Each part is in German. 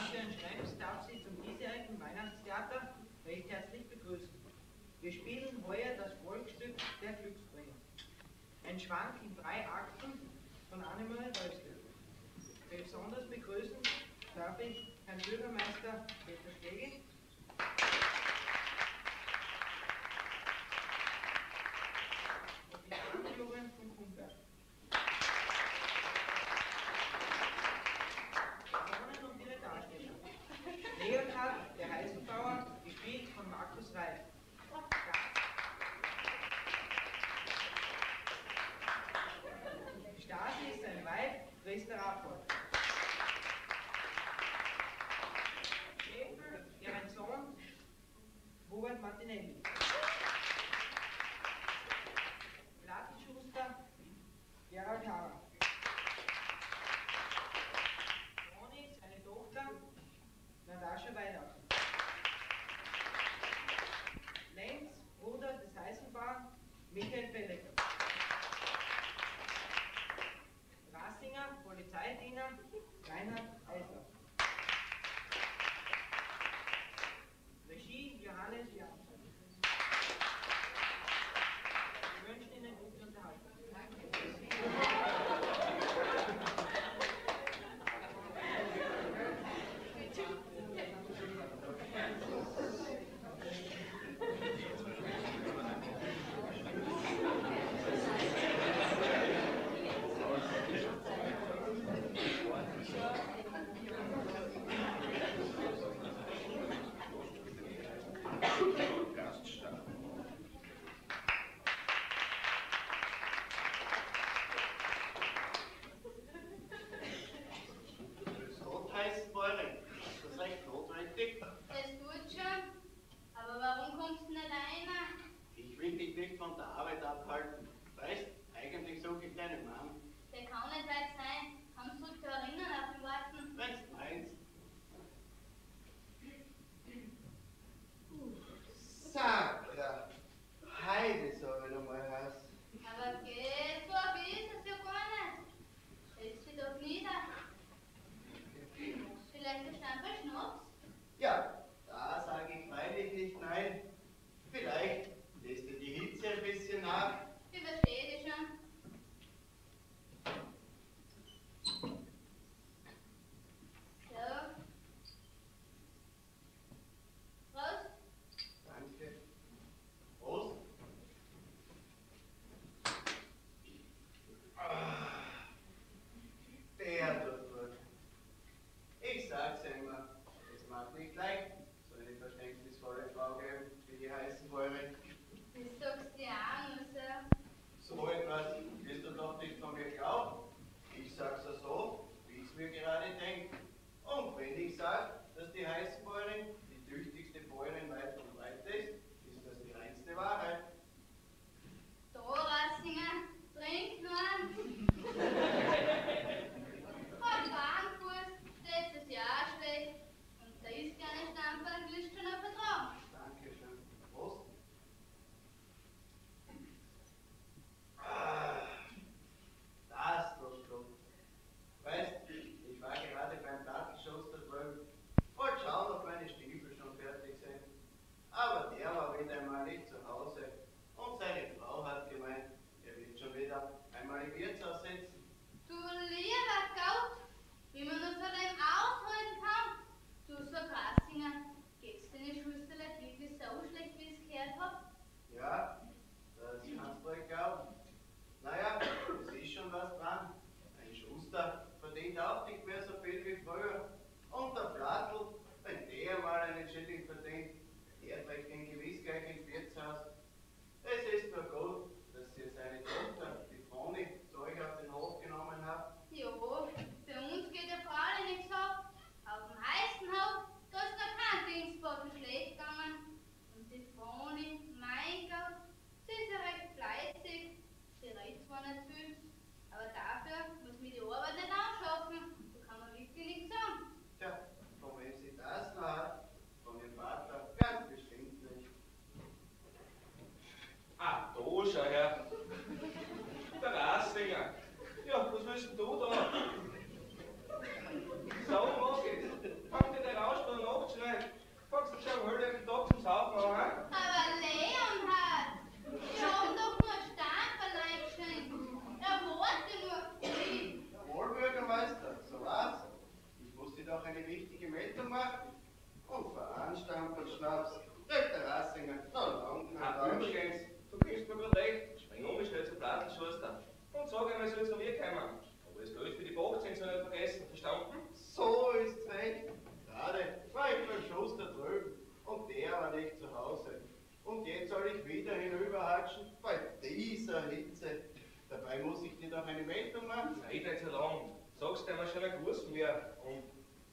Sebastian Schrems darf Sie zum diesjährigen Weihnachtstheater recht herzlich begrüßen. Wir spielen heuer das Volksstück Der Glücksbringer. Ein Schwank in 3 Akten von Annemarie Röstel. Besonders begrüßen darf ich Herrn Bürgermeister Peter Schlegel, und die Anführerin von Kumberg. Personen und ihre Darsteller. Leonhard, der Heißenbauer, gespielt von Markus Reif. Stasi ist sein Weib, Christa Rappold. Schäfer, deren Sohn, Hubert Martinelli. Plattenschuster, Gerald Harrer. Toni, seine Tochter, Natascha Weihnachten. Lenz, Bruder des Heißenbauern, Michael Pellecker. Rassinger, Polizeidiener, Reinhard Eisler. Regie, Johannes Janssen. Wir wünschen Ihnen gute Unterhaltung.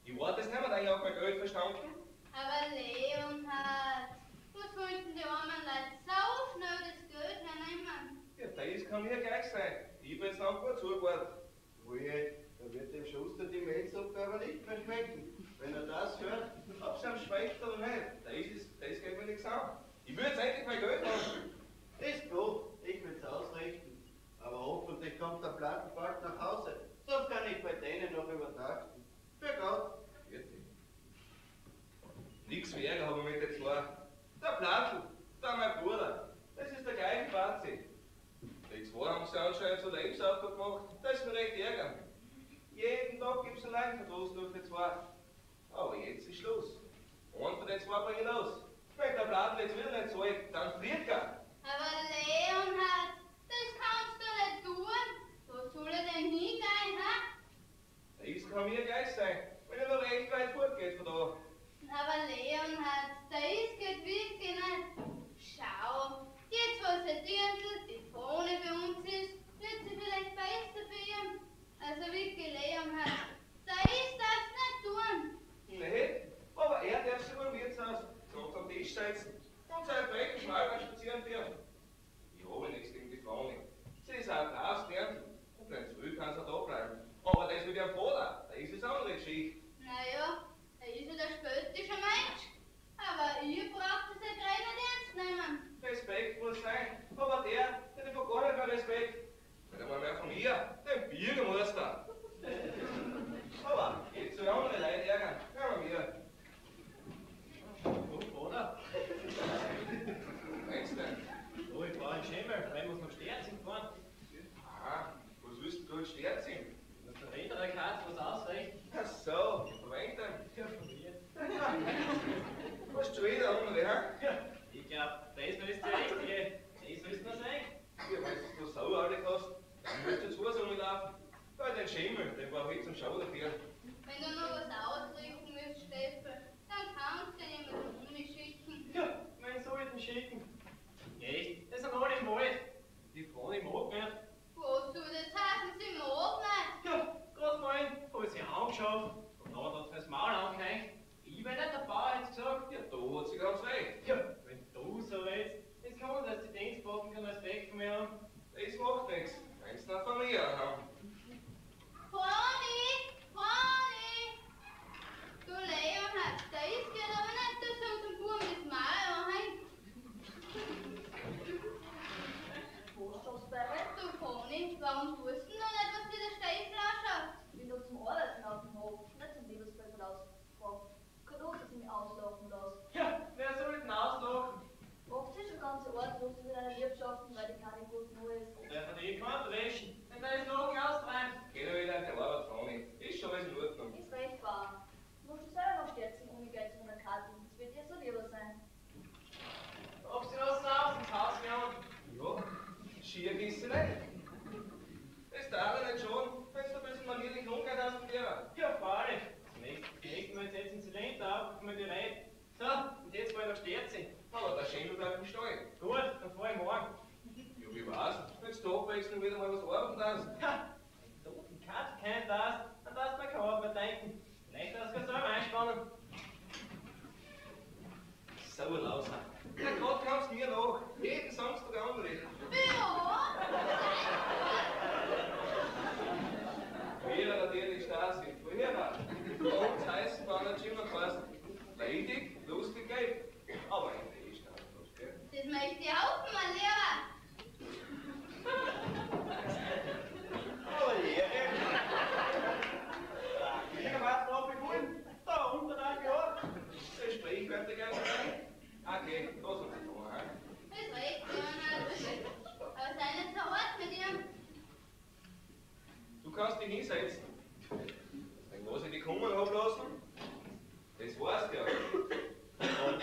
Ich warte, das haben wir dann ja auch kein Geld verstanden. Aber Leonhard, was wollten die armen Leute so schnell das Geld hernehmen? Ja, das kann mir gleich sein. Ich bin jetzt noch gut zugewartet. Oje, da wird dem Schuster die Mehlsuppe aber nicht mehr schmecken. Wenn er das hört, Ob es ihm schmeckt oder nicht, das geht mir nichts an. Ich will jetzt endlich mein Geld haben. ist gut, ich will's ausrichten. Aber hoffentlich kommt der Platten bald nach Hause. Sonst kann ich bei denen noch übertragen. Für Gott. Nichts wie Ärger habe ich mit den zwei. Der Plattl, der mein Bruder, das ist der gleiche Fazit. Die zwei haben sich anscheinend so Lebensaufgabe gemacht, das ist mir recht ärgern. Jeden Tag gibt es einen Leichenverdruss durch die zwei. Aber jetzt ist Schluss. Einen von den zwei bringe ich los. Wenn der Plattl jetzt wieder nicht zahlt, dann friert er. Aber Leonhard, das kannst du nicht tun. Wo soll er denn hingehen, ha? Das kann mir gleich sein, wenn er noch recht weit fortgeht von da. Aber Leonhard, das geht wirklich nicht. Schau, jetzt wo der Dirndl die Krone bei uns ist, wird sie vielleicht besser für ihn. Also wirklich, Leonhard, das nicht tun. Nee, aber er darf sich beim Wirtshaus gerade am Tisch setzen und seinen frechen Schmalmann spazieren führen. Ich habe nichts gegen die Frau nicht. Sie ist auch brav Dirndl und wenn es will, kann sie da bleiben. Aber das mit ihrem Vater, das ist eine andere Geschichte. Naja, er ist ja der spöttische Mensch. Aber ihr braucht es ja gleich nicht ernst nehmen. Respekt muss sein, aber der hat einfach gar nicht mehr Respekt. Nicht einmal mehr von mir, dem Bürgermeister. Aber jetzt soll andere Leute ärgern, hören wir mir. Gut, oder? Meinst du denn? Oh, ich brauche einen Schemmel, weil muss noch Sterzen fahren. Ah, was willst du jetzt stört sein? Dass der Räder Katz was ausreicht. Ach so, von wem denn? Ja, von mir. Was schon wieder andere, hä? Ja, ich glaube, das ist der Richtige. Das müsste man sein. Ja, wenn du so sauer alle hast, dann musst du zu so laufen. Weil den Schemel, den brauch ich zum Schau dafür. Wenn du noch was ausrichten willst, Steffel, dann kannst du jemanden um mich schicken. Ja, wen soll ich denn schicken? Echt? Das sind alle im Wald. Die Frau im Mag nicht. Was soll das heißen, sie mag nicht? Ja, gerade vorhin habe ich sie angeschaut und dann hat sie das Maul angehängt. Ich bin nicht der Bauer, hat sie gesagt. Ja, da hat sie ganz recht. Ja, wenn du so willst, jetzt kann man, dass die Dienstboten keinen Respekt von mir haben. Das macht nichts, wenn sie eine Familie haben. Conny! Conny! Du Leonhard, das geht aber nicht, dass du unserem Buben das Maul anhängt. Was schaust du bei? Du Conny, warum tust du noch nicht, was dir der Steffel anschaut? Ich bin doch zum Arbeiten auf dem Hof, nicht zum Liebesbett aus. Keine Lust, dass ich mich auslaufen lasse. Ja, wer soll denn auslachen? Oft ist schon ganze Ort lustig in einer Wirtschaften, weil die keine guten Ruhe ist. Der verdient kein Dreschen, wenn der ist Lachen austreibt. Geh doch wieder in die Arbeit, Froni. Ist schon alles in Ordnung. Ist recht wahr. Du musst du selber noch Sterzen umgehen zu einer Karte. Das wird dir so lieber sein. Ob sie was raus ins Haus gehen? Ja, schier gehst du nicht. Das dauert nicht schon, wenn du ein bisschen manierlich umgehst hast mit dir. Ja, freilich. Das nächste Mal setzen sie Zylinder ab, kommen die rein. So, und jetzt wollen wir noch Sterzen. Aber der Schemel bleibt im Stall. Gut, dann fahr ich morgen. Ja, wie war's? Wenn du da abwechselnd wieder mal was arbeiten darfst. Ha! Wenn du die Katze kennt das, dann darfst du mir keine Arbeit denken. Vielleicht darfst du selber einspannen. Sauer lauser. Ja, gerade kommst du mir nach. Jeden Samstag andere. Ja! Früher natürlich Stasi. Früher. Bei uns heißt es, war nicht immer fast leidig, lustig, gelb. Aber in der Stadt, gell? Das möchte ich auch mal, Lehrer. Aber Lehre, Wie war's noch begonnen? Da, unter 3 Jahren. Das Sprichwörter gerne rein. Okay, da sind sie da, hä? Das ist recht, Leonhard. Aber sei nicht so hart mit ihm. Du kannst dich hinsetzen. Wenn was ich dich kommen hab lassen, das weißt du ja. Und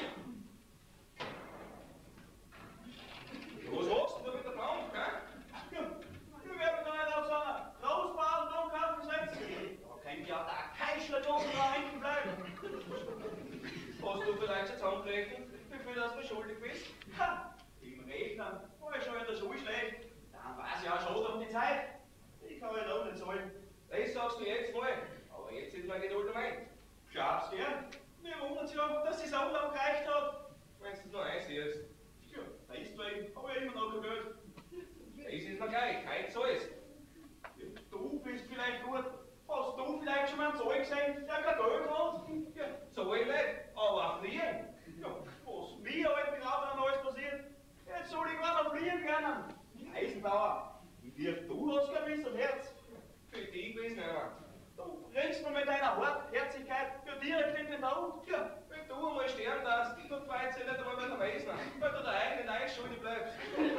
was machst du da mit der Bank, hä? Ja, wir werden da nicht auf so einer Großbahn Domkaufen setzen. Da kann ja da kein Schladon da hinten bleiben. Hast du vielleicht schon zusammengerechnet, wie viel das du schuldig bist? Ha! Im Rechnen, wo ich schon in der Schule schlägt, dann weiß ich auch schon um die Zeit. Ich kann ja noch nicht zahlen. Das sagst du jetzt mal, aber jetzt ist mein Geduld am Ende. Frau? Ja, wenn du einmal sterben darfst, du freust dich nicht einmal mehr der Meisner, weil du der eigenen Nein schuldig bleibst.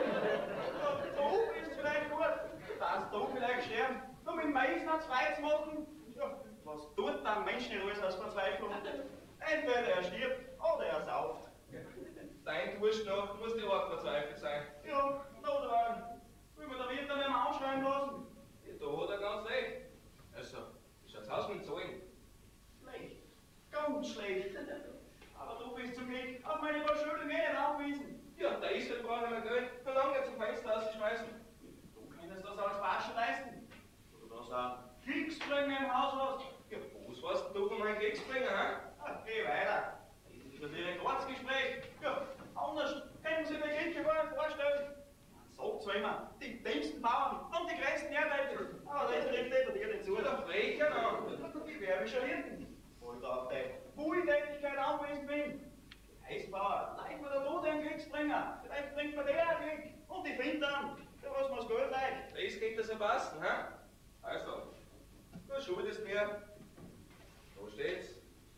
Du bist vielleicht gut, dass du vielleicht sterben, um mit Meisner zwei zu machen. Ja, was tut dann Menschen alles aus Verzweiflung? Entweder er stirbt oder er sauft. Dein Durst nach muss die Art verzweifelt sein. Ja, oder will man der Wirt dann nicht mehr anschreiben lassen? Ja, da hat er ganz recht. Also, wie schaut's aus mit dem Zahlen? Schlecht, ganz schlecht. Aber du bist zum Glück auf meine Verschuldung nicht angewiesen. Ja, da ist halt brauche ich mehr Geld. Wie lange zum Fenster rausschmeißen? Du kannst das als Wasche leisten. Oder dass du einen Kriegsbringer im Haus hast. Ja, was weißt du von meinem Kriegsbringer, hä? Geh weiter. Das ist ein Direktorsgespräch. Ja, anders können Sie sich Krieg gar nicht vorstellen. Man sagt zwar immer, die dümmsten Bauern und die größten Erdäpfel. Aber das trifft nicht dir nicht zu. Oder Frecher noch. Die Werbischer Hirten. Weil da auf der Wohltätigkeit angewiesen bin. Heißbauer, leid mir da du den Kriegsbringer. Vielleicht bringt mir der Glück. Und ich finde dann, für was mir's Geld leicht. Das geht das ja passen, hä? Also, du schuldest mir, da steht's,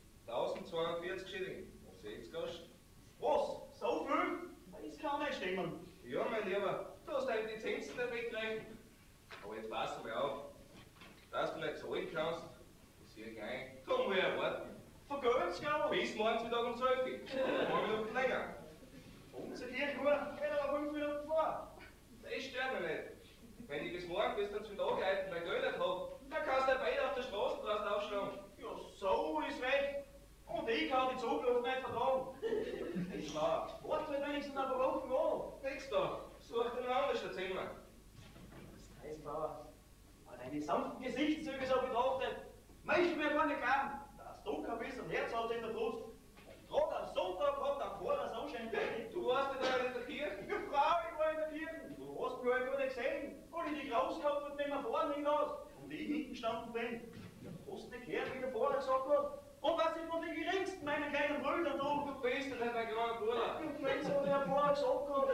1042 Schilling und 60 Groschen. Was? So viel? Das kann nicht stimmen. Ja, mein Lieber, du hast deine Lizenzen nicht weggerechnet. Aber jetzt pass mal auf, dass du nicht zahlen kannst, das sehe ich ein. Komm mal erwarten. Vergöt's, glaube ich. Bis morgen Mittag um 12 Uhr. 5 Minuten länger. Unsere Kirchnuhr geht aber 5 Minuten vor. Das stört mich nicht. Wenn ich bis morgen bis dann zum Tagehalten mein Geld nicht hab, dann kannst du halt beide auf der Straße draußen aufschlagen. Ja, so ist recht. Und ich kann die Zugluft nicht vertragen. Ist wahr. Warte halt wenigstens einen Beruf an. Nix da. Such dir ein anderes Zimmer. Das heißt, Bauer, mal deine sanften Gesichtszüge so betrachtet, möchte mir gar nicht glauben, dass du kein bisschen Herz hast in der Brust. Und gerade am Sonntag hat der Pfarrer so schön geredet. Du warst ja da in der Kirche. Ja, Frau, ich war in der Kirche. Du hast mich halt gut gesehen, weil ich dich rausgehabt und nicht mehr vorne hinaus. Und ich hinten gestanden bin. Ja, du hast nicht gehört, wie der Pfarrer gesagt hat. Und was ich von den geringsten meinen kleinen Brüdern tue. Du bist ja nicht mein kleiner Bruder. Und wenn so der Pfarrer gesagt hat.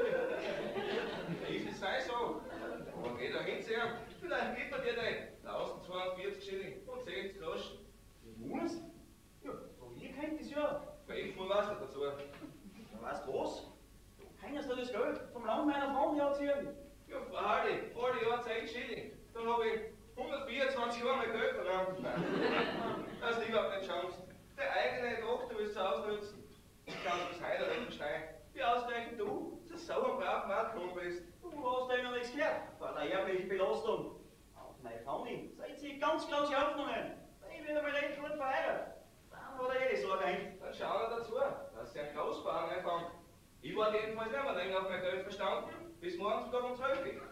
Ist es sei so. Aber geh da hinziehen. Vielleicht gibt er dir den 1042 Schilling und 60 Groschen. Was? Ja, von mir kennt das ja. 5 Mal Wasser dazu. Ja, weißt du was? Du kannst dir das Geld vom Land meiner Frau herziehen. Ja, freilich. Alle Jahr 10 Schilling. Dann habe ich 124 Jahre mein Geld verlangt. Das ist überhaupt nicht Chance. Der eigene Tochter willst du ausnutzen. Ich kann das heute nicht verstehen. Wie ausgerechnet du, so sauer brav Marktlohn bist. Du hast ja noch nichts gehört von der erblichen Belastung. Auf meine Fanny seid ihr ganz große Hoffnungen. Ich bin einmal recht gut verheiratet. Dann hat er jede Sorge ein. Dann schau er dazu, dass sie einen Großbauern einfangen. Ich warte jedenfalls nicht mehr länger auf mein Geld verstanden. Bis morgen sogar um 12 Uhr.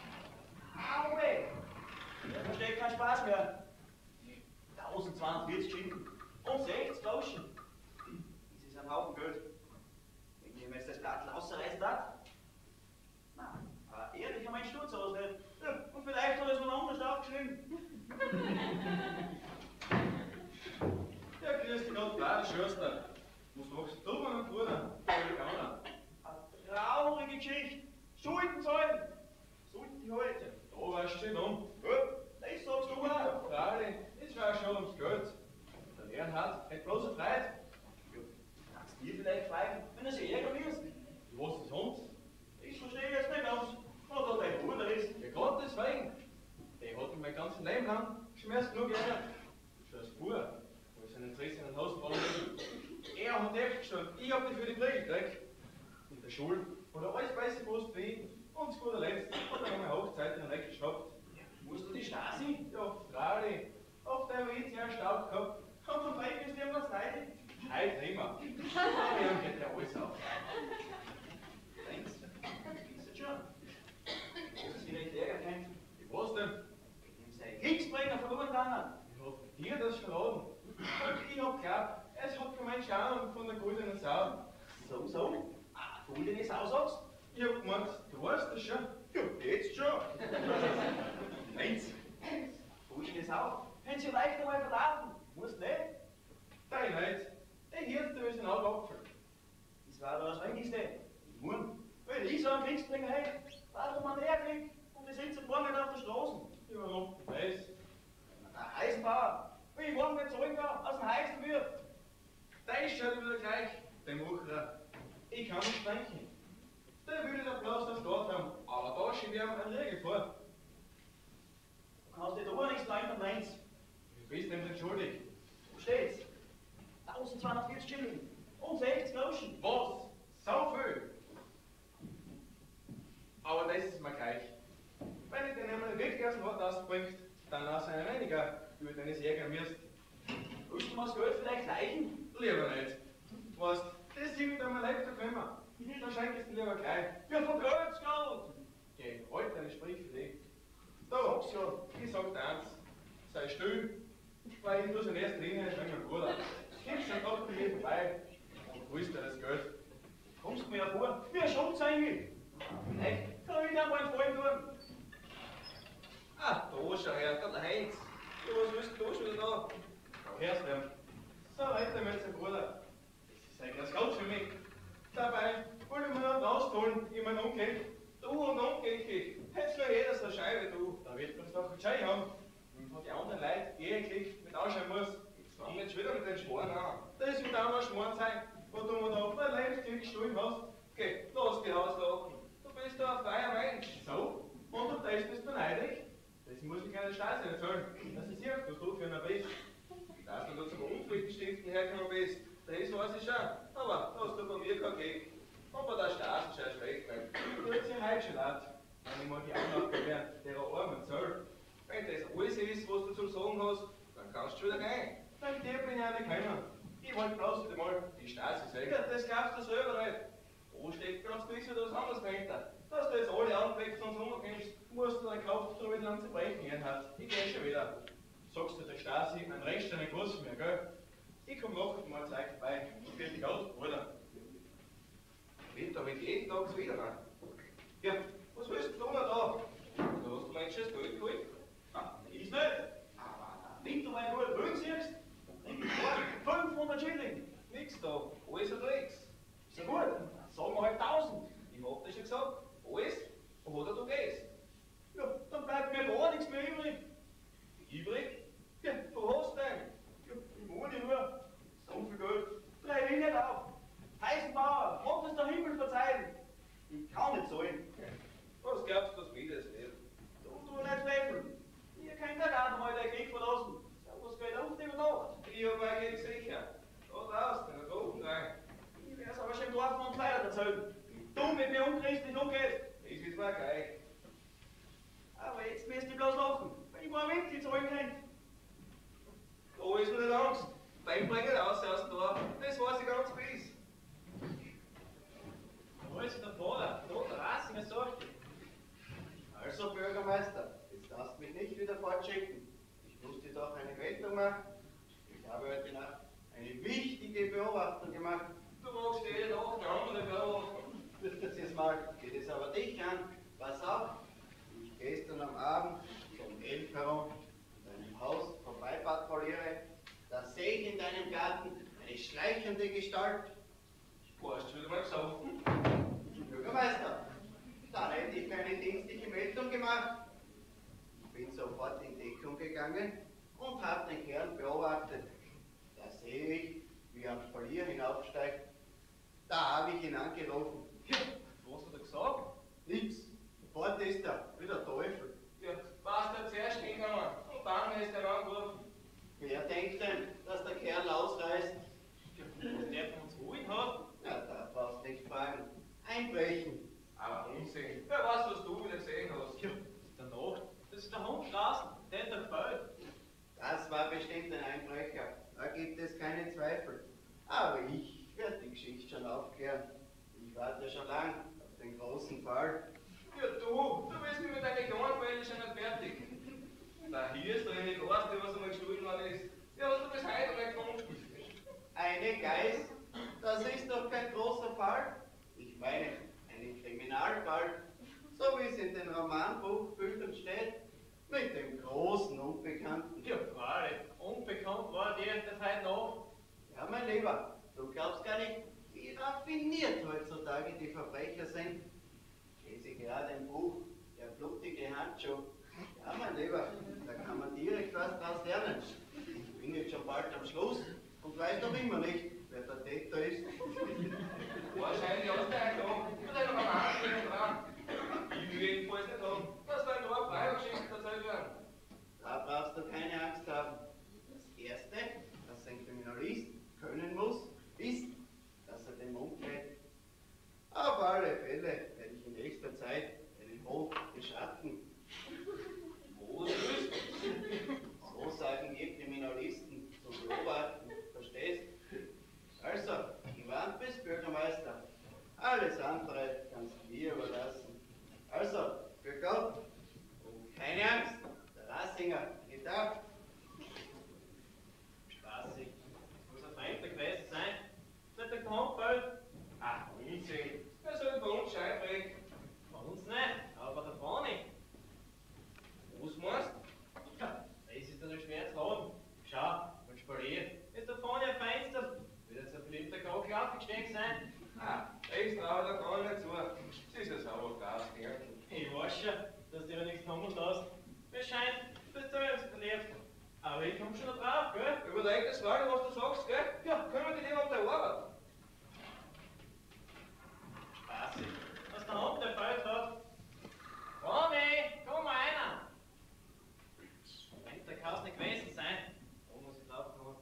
Auwe! Da versteht kein Spaß mehr. 1042 Schinken und 60 Groschen. Das ist ein Haufen Geld. Wenn ich mir jetzt das Blatt rausreißen darf. Nein, aber ehrlich, mein Sturz aus nicht. Ja, und vielleicht hat er es noch anders aufgeschrieben. Ja, grüß dich Gott, Bad Schörster. Was machst du, mein Bruder? Eine traurige Geschichte. Schulden zahlen. Sollten die heute. Da warst du schon um. Gut, das sagst du auch. Freilich, es war schon ums Geld. Der Leonhard hat bloß eine Freude. Kannst du dir vielleicht fragen, wenn er sich ärgern wirst? Was ist uns? Ich verstehe jetzt nicht ganz, was da dein Bruder ist. Ja, Gottes Willen. Der hat mich mein ganzes Leben lang schmerzt genug geärgert. Schon als Bub, wo ich seinen Interesse in den Hosen fallen will. Er hat Heft gestellt, ich hab dich für die Brille gekriegt. In der Schule hat er alles weiße gewusst für ihn. Und zu guter Letzt hat er meine Hochzeiten noch nicht geschafft. Musst du die Stasi? Ja, freilich. Auf der Witz ja Staub gehabt. Und von Dreck ist dir was neidig. Heute nicht mehr. Mir geht ja alles auf. Denkst du? Ist es schon. Dass sie recht ärgern kann. Ich weiß denn, Wegen sein Kriegsbringer verloren gegangen. ich hab dir das verraten. Und ich hab geglaubt, es hat kein Mensch Ahnung von der goldenen Sau. So? Ah, goldene Sau sagst? Ich hab gemeint, du weißt das schon. Ja, jetzt schon. Meins. Goldene Sau. Wenn sie leicht einmal verlaufen. Musst nicht. Dein Heid, der Hirte ist ein Apfel. Das war das Wenigste. Ich muss. Wenn ich so einen Kriegsbringer hätte, warum man der kriegt und die sitzen morgen nicht auf der Straße. Ja, warum? Weiß. Der Eisenbauer, wie ich morgen nicht zurück war, aus dem Heißen wird. dem Wucherer. Ich kann nicht denken. Der will den Applaus das dort haben, aber da schiebe ich ihm einen Riegel vor. Du kannst dir da nichts leiden am Mainz. Du bist ihm nicht schuldig. Wo steht's? 1240 Schilling. Und 60 Groschen. Was? So viel? Aber das ist mir gleich. Wenn ich den einmal wirklich aus dem Wort ausbringt, dann lass einen weniger, über den ich ärgern wirst. Willst du mir das Geld vielleicht leihen? Lieber nicht. Weißt, das ist mit einmal lebt doch immer. Dann schenkst du lieber gleich. Ja, von Geld! Geh, halt deine Sprich für dich. Da, Sag's ja. ich sag dir eins. Sei still, weil ich tue in erster Linie schon mein Bruder. Gib's dann doch bei mir vorbei und holst dir das Geld. Kommst du mir ja vor, wie ein Schrumpfzengel? Nein, kann ich dir mal einen Freund tun? Ah, da schau her, da der Heinz. Ja, was willst du schon wieder da? Hörst du? So weiter mit seinem Bruder. Das ist ein Gott für mich. Dabei wollte ich mir noch rausholen, in meinen Onkel. Du und Onkel, hättest nur jeder so eine Scheibe, du. Da wird man es doch gescheit haben. Und von den anderen Leuten eheklich mit anschauen muss. Jetzt fangen wir jetzt wieder mit den Sporen an. Das wird auch mal Schmarrn sein, wo du mir da auf mein Lebensstil gestohlen hast. Geh, lass die Hauslachen. Du bist doch ein freier Mensch. So? Und auf das bist du neidig? Das muss ich einer Stasi erzählen, dass ich sehe, was du für einer bist. Dass du da zum Unfriedenstiften hergekommen bist, das weiß ich schon. Aber da hast du bei mir keinen Geg. Und bei der Stasi schon schlecht, mein. Du hättest ja heute schon leid, wenn ich mal die Anlage wäre, der armen Zoll. Wenn das alles ist, was du zum Sagen hast, dann kannst du schon wieder gehen. Bei dir bin ich auch nicht gekommen. Ich wollte bloß wieder mal die Stasi sagen. Ja, das glaubst du selber nicht. Wo steckt ganz gewiss wieder was anderes dahinter? Dass du jetzt alle Anwächse und umkommst, Musst du deine Kraft so wieder lang zu brechen, Ernhard. Ich geh schon wieder. Sagst du der Stasi einen recht einen Gruß mehr, gell? Ich komm noch mal Zeit vorbei. Ich will dich aus, Bruder. Wird damit jeden Tag so wieder rein. Ja, was willst du noch da? Da hast du Menschen das Geld geholt. Ah, ist nicht. Aber nimm du mal gut Böden siehst. Nimm die 500 Schilling. Nix da, alles oder nix. Ist ja gut. Sagen wir halt 1000. Ich hab dir schon gesagt, alles oder du gehst. Ja, dann bleibt mir gar nichts mehr übrig. Übrig? Ja, wo hast du denn? Ja, ich wohne nur. So viel Geld. Dreh ich nicht auf. Eisenbauer, mag das der Himmel verzeihen. Ich kann nicht zahlen. Was glaubst du, dass mir das wird? Du nicht zweifeln. Ihr könnt ja gar nicht mal den Krieg verlassen. So was geht oft über Nacht. Ich hab eigentlich sicher. Da draußen, in der Gruppe rein. Ich werd's aber schon im Dorf und weiter erzählen. Wie du mit mir unchristlich umgehst. Das ist mir gleich. Aber jetzt müsst ihr bloß lachen, wenn ich mal ein Winkel zahlen könnt. Da ist mir nicht Angst. Beim Bringen raus aus dem Dorf, das weiß ich ganz gewiss. Wo ist der Vater? Da draußen, was sagt ihr? Also, Bürgermeister, jetzt darfst du mich nicht wieder fortschicken. Ich muss dir doch eine Meldung machen. Ich habe heute Nacht eine wichtige Beobachtung gemacht. Du magst jede Nacht eine andere beobachten. Dieses Mal geht es aber dich an. Pass auf, wie ich gestern am Abend um 11 herum in deinem Haus vorbei patrouilliere, da sehe ich in deinem Garten eine schleichende Gestalt. Du hast schon wieder mal gesoffen. Bürgermeister, da hätte ich keine dienstliche Meldung gemacht. Ich bin sofort in Deckung gegangen und habe den Kerl beobachtet. Da sehe ich, wie er am Spalier hinaufsteigt. Da habe ich ihn angerufen. Ja, was hat er gesagt? Nix. Fort ist er, wie der Teufel. Ja, warst du zuerst hingegangen und dann ist er angerufen. Wer denkt denn, dass der Kerl ausreißt? Ja, was der von uns ruhig hat? Na, da brauchst du nicht fragen. Einbrechen. Aber Unsinn. Wer weiß, was du wieder gesehen hast. Ja, der Nacht. Das ist der Hund draußen. Der hat dir gefällt. Das war bestimmt ein Einbrecher. Da gibt es keine Zweifel. Aber ich werde die Geschichte schon aufklären. Ich warte schon lang auf den großen Fall. Ja, du bist mit deinen kleinen Fällen schon nicht fertig. Da hier ist drin, ich weiß nicht, was einmal gestohlen worden ist. Ja, hast du bis heute nicht gefunden. Eine Geiß? Das ist doch kein großer Fall. Ich meine, einen Kriminalfall. So wie es in den Romanbuchbildern steht. Mit dem großen Unbekannten. Ja, freilich. Unbekannt war der erst heute noch. Ja, mein Lieber, du glaubst gar nicht, wie raffiniert heutzutage die Verbrecher sind. Ich lese gerade ein Buch, Der blutige Handschuh. Ja, mein Lieber, da kann man direkt was draus lernen. Ich bin jetzt schon bald am Schluss und weiß noch immer nicht, wer der Täter ist. sein. Ah, ich traue da gar nicht zu. Sie ist ja sauber Gas, gell? Ich weiß schon, dass dir nichts kommen lässt. Mir scheint, dass du jetzt verliebst. Aber ich komm schon drauf, gell? Überleg das mal, was du sagst, gell? Ja, kümmere dich lieber um deine Arbeit. Spaßig, was der Hund der Feld hat. Ronny, komm mal einer! Der kann es nicht gewesen sein. Wo muss ich drauf kommen?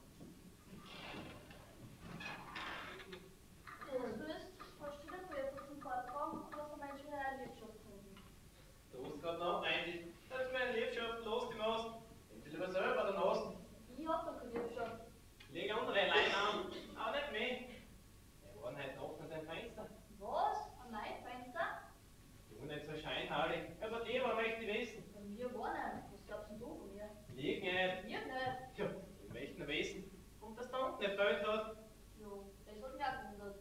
Das ist, hast du den Brief auf dem Vortrag, was der Mensch in der Wirtschaft finden? Du hast gerade noch eigentlich, dass meine Liebschaft losgemacht. Ich will lieber selber den Nasen. Ich hab doch keine Wirtschaft. Leg andere Leute an, aber nicht mich. Wir waren heute Nacht an deinem Fenster. Was? An mein Fenster? Du nicht so scheinheilig, aber die war möchte wissen. Von mir war nicht. Was glaubst denn du von mir? Lieg nicht. Mir nicht. Ja, ich möchte nur wissen, ob das da unten nicht Geld hat. Jo, das hat mich auch gewundert.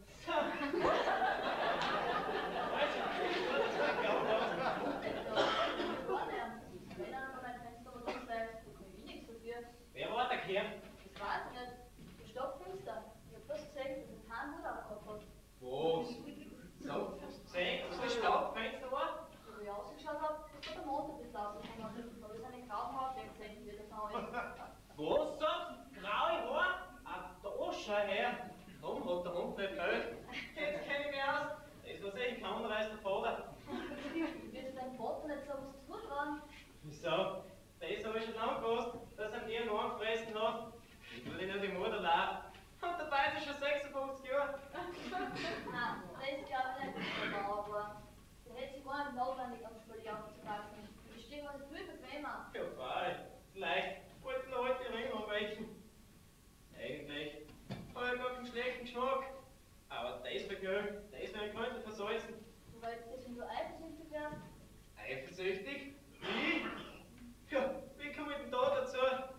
Weißt du, das ist geglaubt hast. Ich war nicht. Wenn einer an mein Fenster was anzeigt, kann ich nichts dafür. Wer war der Kerl? Das weiß ich nicht. Das Stockfenster. Ich hab das gesehen, dass er keinen Hut aufgehabt hat. Was? So, hast du gesehen, dass das Staubfenster war? Als ich rausgeschaut hab, ist da der Mond ein bisschen rausgekommen. Da ist eine graue Haut gesehen, wie das auch ist. Was sagst du? Graue Haare? Ah, da schau her. Darum hat der Hund nicht Geld. Jetzt kenn ich mich aus. Das war sicher kein anderer als der Vater. Wird dein Vater nicht so was zutrauen? Wieso? Das habe ich schon lange gewusst, dass er mir einen angefressen hat. Ich will nicht die Mutter leiden. Und dabei ist er schon 56 Jahre. Nein, das glaube ich nicht, dass er da war. Der hätte sich gar nicht notwendig am Spalier aufzupassen. Die Stimme ist viel bequemer. Ja, freilich. Vielleicht wollten Leute Ring anweichen. Eigentlich habe ich gar keinen schlechten Geschmack. Aber das Vergnügen, das wäre gründlich versalzen. Du wolltest jetzt nur eifersüchtig werden? Eifersüchtig? Wie? Ja, wie komme ich denn da dazu?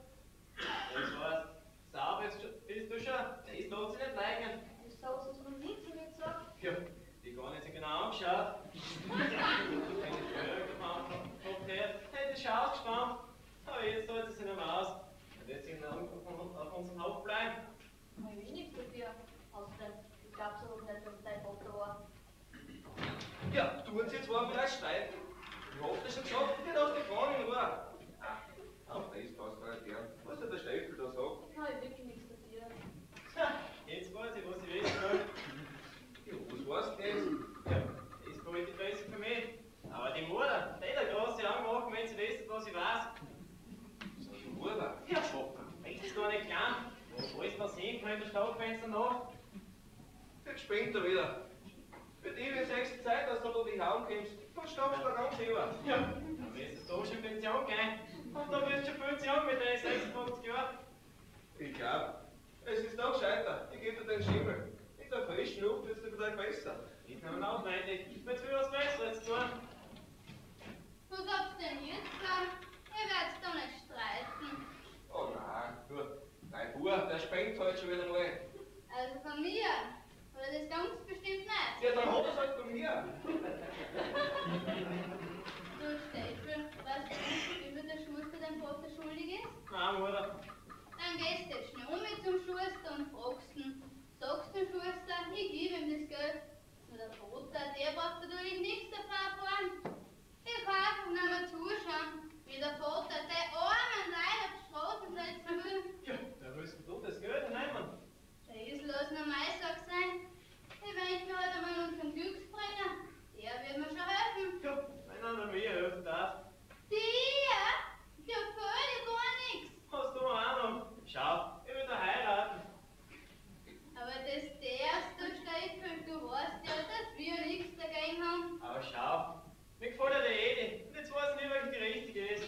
Das heißt, sauber bist du schon, das lässt sich nicht leugnen. Das ist so, was hast du noch nie zu mir gesagt. Ja, die gar nicht so genau angeschaut. Keine Frage gemacht, hätte ich ausgespannt. Aber jetzt holt sie sich nicht mehr aus. Er wird sich auf unserem Haupt bleiben. Ich will nichts dafür. Außerdem, ich glaube so nicht, dass dein Vater war. Ja, tun sie zwar vielleicht streiten. Ich hab das schon gesagt, die lass die Frauen in Ruhe. Ah, auf das kannst du nicht gern. Was hat der Steffel da sagt? Ich habe wirklich nichts dafür. Jetzt weiß ich, was ich wissen will. Ja, was weißt du jetzt? Ja, das ist gut besser für mich. Aber die Mutter, die hat große Augen machen, wenn sie wissen, was ich weiß. So, die Mutter. Ja, ist das gar nicht klar? Was alles passieren kann in der Staubfenster noch? Jetzt spinnt er wieder. Für die wird es extra Zeit, dass du da dich heimkommst. Dann stopfst du ganz über. Ja, dann wirst du schon in Pension gehen. Und dann wirst du schon Pension mit deinen 56 Jahren. Ich glaub, es ist doch gescheiter. Ich gebe dir den Schimmel. In der frischen Luft wird es dir vielleicht besser. Ist noch notwendig. Jetzt will was Besseres tun. Was habt ihr denn jetzt da? Ihr werdet doch nicht streiten. Oh nein, du, dein Bub, der springt halt schon wieder mal. Also von mir. Oder das ganz bestimmt nicht. Ja, dann hat er es halt von mir. Du, Steffel, weißt du nicht, wie viel der Schuster deinem Vater schuldig ist? Nein, Mutter. Dann gehst du schnell mit zum Schuster und fragst ihn. Sagst du, Schuster, ich gebe ihm das Geld. Nur der Vater, der braucht natürlich nichts davon erfahren. Ich kann einfach nur mal zuschauen, wie der Vater der armen Leute auf die Straßen setzen will. Ja, da willst du das Geld nehmen. Das lass nur meine Sache sein. Ich wende mir halt einmal an unseren Glücksbringer. Der wird mir schon helfen. Ja, wenn einer mir helfen darf. Der? Der fällt dir gar nichts. Hast du eine Ahnung? Schau, ich will da heiraten. Aber das darfst du, Steffel. Du weißt ja, dass wir nichts dagegen haben. Aber schau, mir gefällt ja der Edi. Und jetzt weiß ich nicht, welche die richtige ist.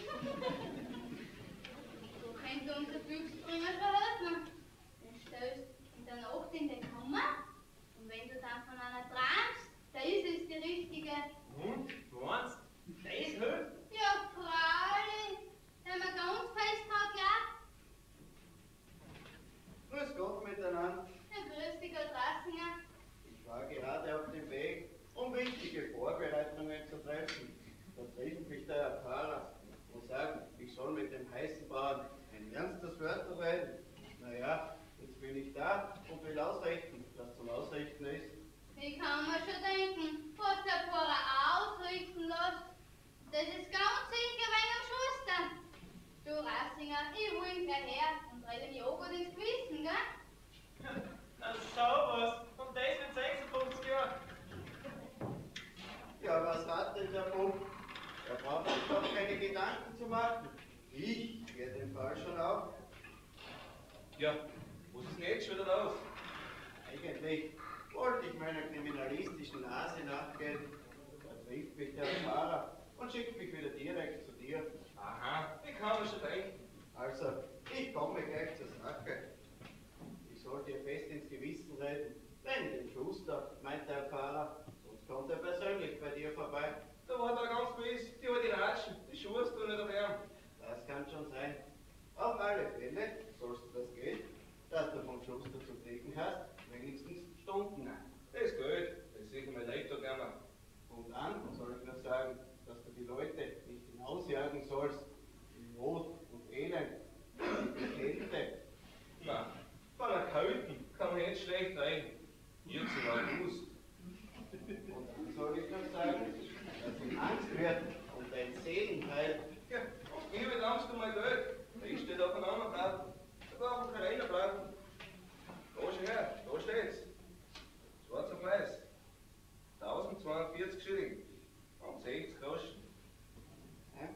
So könnte unser Glücksbringer schon helfen. Den stellst in der Nacht in die Kammer. Und wenn du dann von einer träumst, da ist es die richtige. Und? Meinst du? Das hilft? Ja, freilich. Wenn man ganz fest hat, ja. Grüß Gott miteinander. Ja, grüß dich, Gott Rassinger. Ich war gerade auf dem Weg, um wichtige Vorbereitungen zu treffen. Da trifft mich der Herr Pfarrer und sagt, ich soll mit dem heißen Bauern ein ernstes Wörter reden. Naja, jetzt bin ich da und will ausrichten, was zum Ausrichten ist. das ist ganz sicher wegen am Schuster. Du Rassinger, ich hol ihn gleich her und rede ihm ja auch gut ins Gewissen, gell? Na schau was, und das mit 56 Jahren. Ja, was hat denn der Bub? Er braucht sich doch keine Gedanken zu machen. Ich gehe den Fall schon auf. Ja, was ist denn jetzt schon wieder los? Eigentlich wollte ich meiner kriminalistischen Nase nachgehen. Da trifft mich der Fahrer und schickt mich wieder direkt zu dir. Aha, ich kann mir schon denken. Also, ich komme gleich zur Sache. Ich soll dir fest ins Gewissen reden. Nenn den Schuster, meint der Fahrer, sonst kommt er persönlich bei dir vorbei. Da war da ganz gewiss, die alte Ratschen, die Schuhe tun nicht erwärmen. Das kann schon sein. Auf alle Fälle sollst du das Geld, das du vom Schuster zu kriegen hast, wenigstens Stunden an. Das Geld, das sehe ich mein Lebtag gerne. Und dann soll ich nur sagen, dass du die Leute nicht hinausjagen sollst, in Not und Elend, in Kälte. Na, bei der Kalten kann man jetzt schlecht reden. Jetzt im August. Und dann soll ich noch sagen, dass ihm Angst wird und dein Seelenheil. Ja, und mir wird Angst um mein Geld. Ich stehe auf einem anderen Blatt. Da brauchen wir keiner bleiben. Da schau her, da steht's. Schwarz auf weiß. 1042 Schilling. Und 60 Groschen. Ja?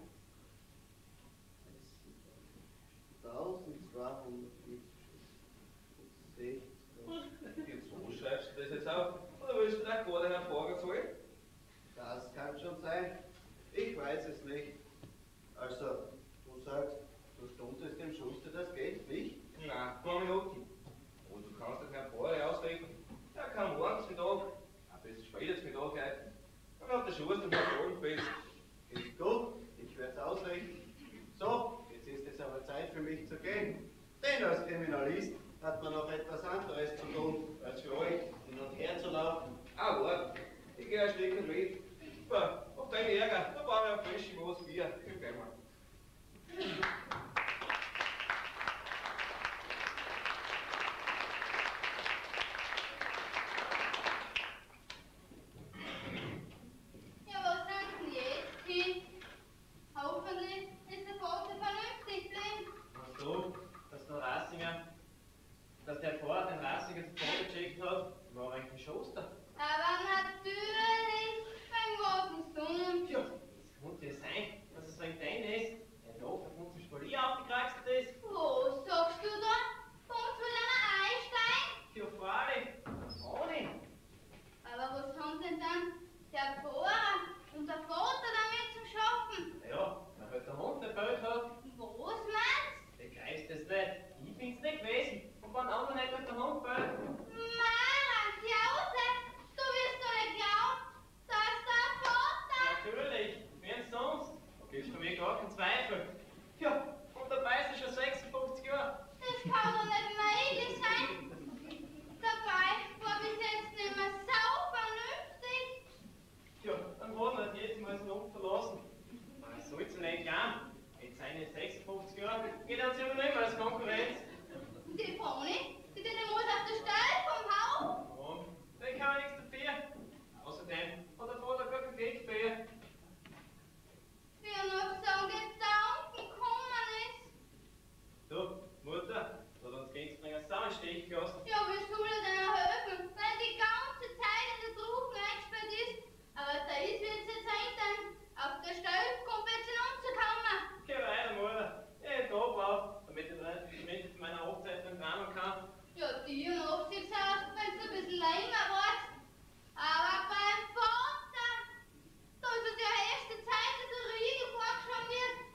1240. Jetzt, wo schreibst du das jetzt auf? Oder willst du da gerade Herrn Frager zahlen? Das kann schon sein. Ich weiß es nicht. Also, du sagst, du stundest dem Schuster das Geld nicht? Nein, 2 Minuten. Und du kannst den Herrn Frager ausreden. Er kann morgens Mittag, ein bisschen später zum Mittag halten. Dann hat der Schuster den Herrn fest. Ist gut, ich werde es ausrichten. So, jetzt ist es aber Zeit für mich zu gehen. Denn als Kriminalist hat man noch etwas anderes zu tun, als für euch hin und her zu laufen. Ah, warte. Ich gehe ein Stück mit. Auf deinen Ärger, da brauche ich ein frisches Maß Bier. Ich geh mal. Ja, was sagst du jetzt, Kind? Hoffentlich ist der Vater vernünftig geblieben. Was so, dass der Rassinger, dass der Fahrer den Rassinger zu Tode geschickt hat, war eigentlich ein Schuster. Aber natürlich beim großen Sohn. Ja, es könnte ja sein, dass es wegen denen ist, der da von uns im Spalier aufgekraxelt ist. Was sagst du da? Kommt zu einer Einstein? Ja, freilich, ohne. Aber was haben denn dann der Pfarrer und der Vater damit zu schaffen? Ja, wenn halt der Hund nicht Geld hat, Was meinst begreifst du es nicht. Ich bin's nicht gewesen. Und wenn andere nicht mit der Hund Geld. du? Mara, Klause, du wirst doch nicht glauben, dass der Vater... Natürlich, wen sonst? Da gibt's für mich gar keinen Zweifel. Ja, und dabei ist er schon 56 Jahre. Das kann doch nicht möglich sein. Dabei war bis jetzt nicht mehr so vernünftig. Ja, dann hat er jetzt mal seinen Hund verlassen. Man soll's ihm nicht gern. Jetzt seine 56 Jahre, geht er uns ja nicht mehr als Konkurrenz. Die Pony, die den muss auf der Stelle vom Haus. Warum? Den kann er nichts dafür. Außerdem hat der Vater gar kein Geld für ihr. Wie er noch so einen Gedanken gekommen ist. Du, Mutter, hat uns Kriegsbringer sau einen Stich gelassen. Ja, wie soll er denn auch helfen, wenn er die ganze Zeit in der Truppen eingesperrt ist? Aber da ist jetzt sein, auf der Stelle komplett hinunterzukommen. Geh weiter, Mutter. Ich da brauch, damit ich meiner Hochzeit dann planen kann. Ja, dir macht sich's aus, wenn du ein bisschen länger wartest. Aber beim Vater, da ist es ja erste Zeit, dass der Riegel vorgeschoben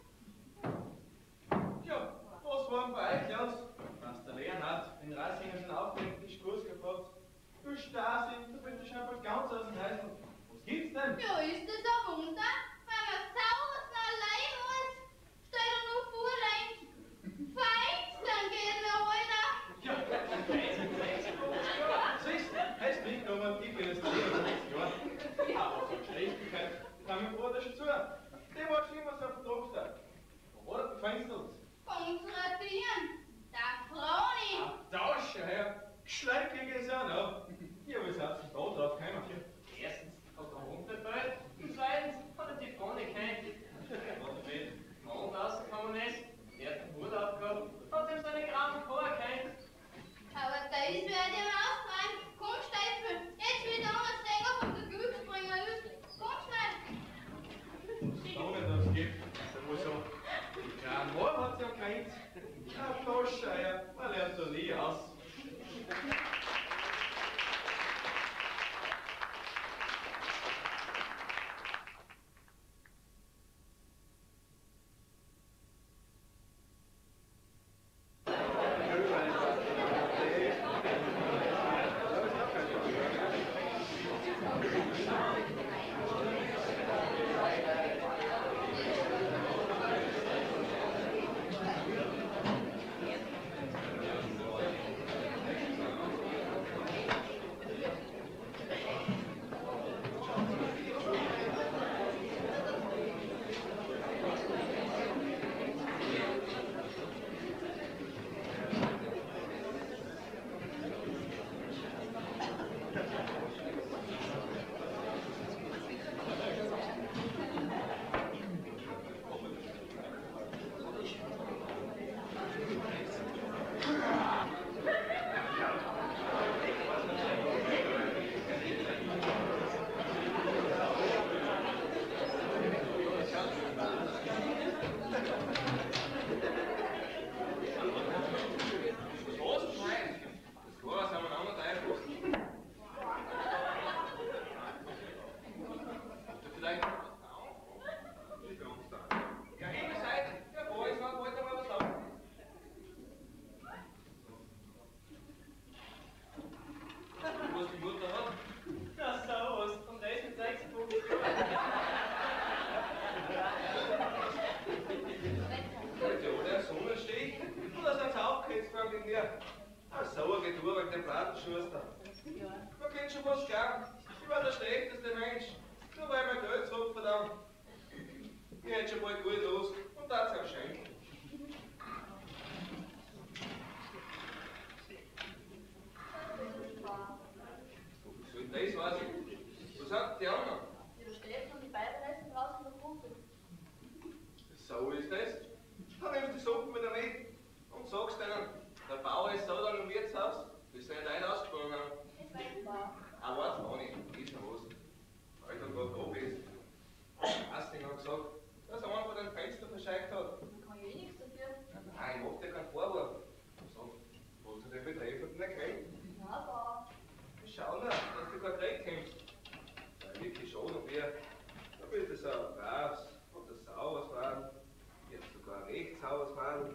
wird. Ja, was war denn bei euch los? Was der Leonhard in Rassinger schon aufgeregt Diskurs gefragt. Du Stasi, du bist ja schon bald ganz aus dem Häusl. Was gibt's denn? Ja, ist das ein Wunder, wenn man sauber allein muss? Stell dir nur vor, Lenz, feins, dann gehen wir weiter. Ja, jetzt mit 56 Jahren. Siehst du, heißt nicht nur mal die bin jetzt 64 Jahre. Ja, aber so Gerechtigkeit kann mein Bruder schon zu. Der war schon immer so auf dem Druckstag. Wo war der Gefängnis? Unsere Tieren, der Froni. Da schau her, gescheit kriege ich es auch noch. Ja, wie seid ihr da drauf gekommen? Erstens hat der Hund nicht Geld und zweitens hat er die Frau nicht kennt. Meister. Ja. Man kennt schon was glauben. Ich war der schlechteste Mensch. Nur weil mein Geld zurück verdammt. Ich hätte schon mal gut los und das auch schenken. So, das weiß ich. Was hat die anderen? Die übersteht und die beiden Resten draußen noch gut. So ist das. Dann nimmst du die Suppen wieder mit und sagst ihnen, der Bauer ist so lange im Wirtshaus, bis sie nicht einen ausgesprochen haben. Ich weiß war. Ah, warte noch nicht, ist noch was. Weil du gerade oben bist. Asting hat gesagt, dass er einfach dein Fenster verscheucht hat. Da kann ich eh nichts dafür. Nein, ich mach dir keinen Vorwurf. So, was du den Betreffenden nicht kennt. Na, Bauer. Schau nur, dass du kein Dreck kommst. Ja, wirklich schon, und du bist das ein braves und ein sauberes Mann. Jetzt sogar ein recht sauberes Mann.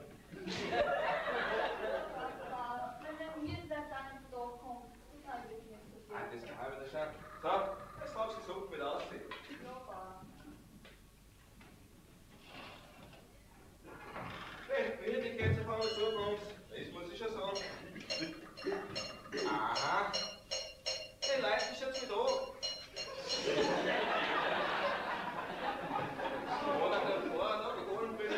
Bauer, wenn mir der dann ins Dorf kommt, dann kann ich wirklich nichts Ah, dafür. das kann ich wieder schauen. So, jetzt magst du die Suppe wieder aussehen. Ja, Bauer. Hey, wenn ihr die jetzt auf einmal zukommt, das muss ich schon sagen. Aha, die Leute ist jetzt wieder da. Oder der Vorrat geholt bin.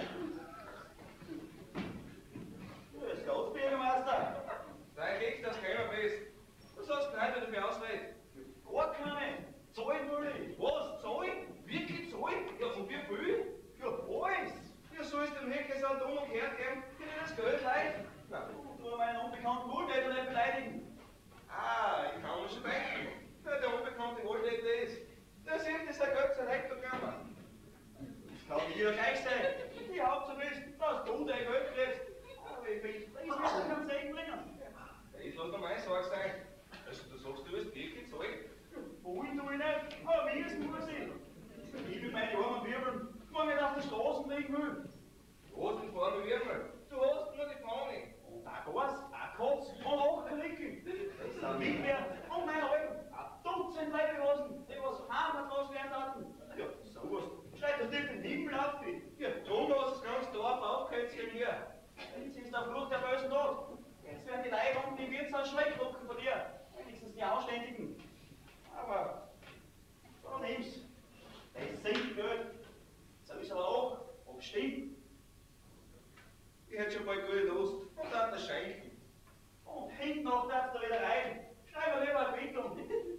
Grüß Gott, Bürgermeister. Dein Weg, das keiner bist. Was hast du denn heute dafür ausreden? Gar keine. Zahlen will ich. Was? Zahlen? Wirklich zahlen? Ja, und wie viel? Ja, alles. Ja, soll es dem Hecker so einen dummen Kerl geben, der dir das Geld leiht? Na, Du meinen unbekannten Wohltäter nicht beleidigen. ah, ich kann mir schon denken. Wer der unbekannte Wohltäter ist. Der sieht, dass der Geld sein Rektorkammer. Das kann jeder gleich sein. Die Hauptsache ist, dass du dein Geld kriegst. Aber ich finde, das wirst du keinen Segen bringen. Das wird noch meine Sorge sein. Also, du sagst, du wirst wirklich zahlen. Wohin tue ich nicht, aber wie es muss ich. Ich will meine armen Wirbeln, wenn ich auf der Straße liegen will. Du hast den vorne Würmel. Du hast nur die Fahne. Und ein Gas, ein Kotz und 8 Klicke. Das sind nicht mehr und meine Alten. Ein Dutzend Leibhosen, die was heimgetragen werden hatten. Ja, sowas. Schreit das nicht den Himmel auf. Ja, drum hast du das ganze Dorf aufgeheizt gegen mir. Jetzt ist der Fluch der bösen Tod. Jetzt werden die Leute unten im Wirtshaus Schreck drucken von dir. Wenigstens die Anständigen. Aber, so nimm's. Das ist sicher Geld. So ist aber auch, ob stimmt. Ich hätte schon bald gute Lust. Und dann das Schenken. Und hinten noch darfst du wieder rein. Schreib mir lieber eine Quittung.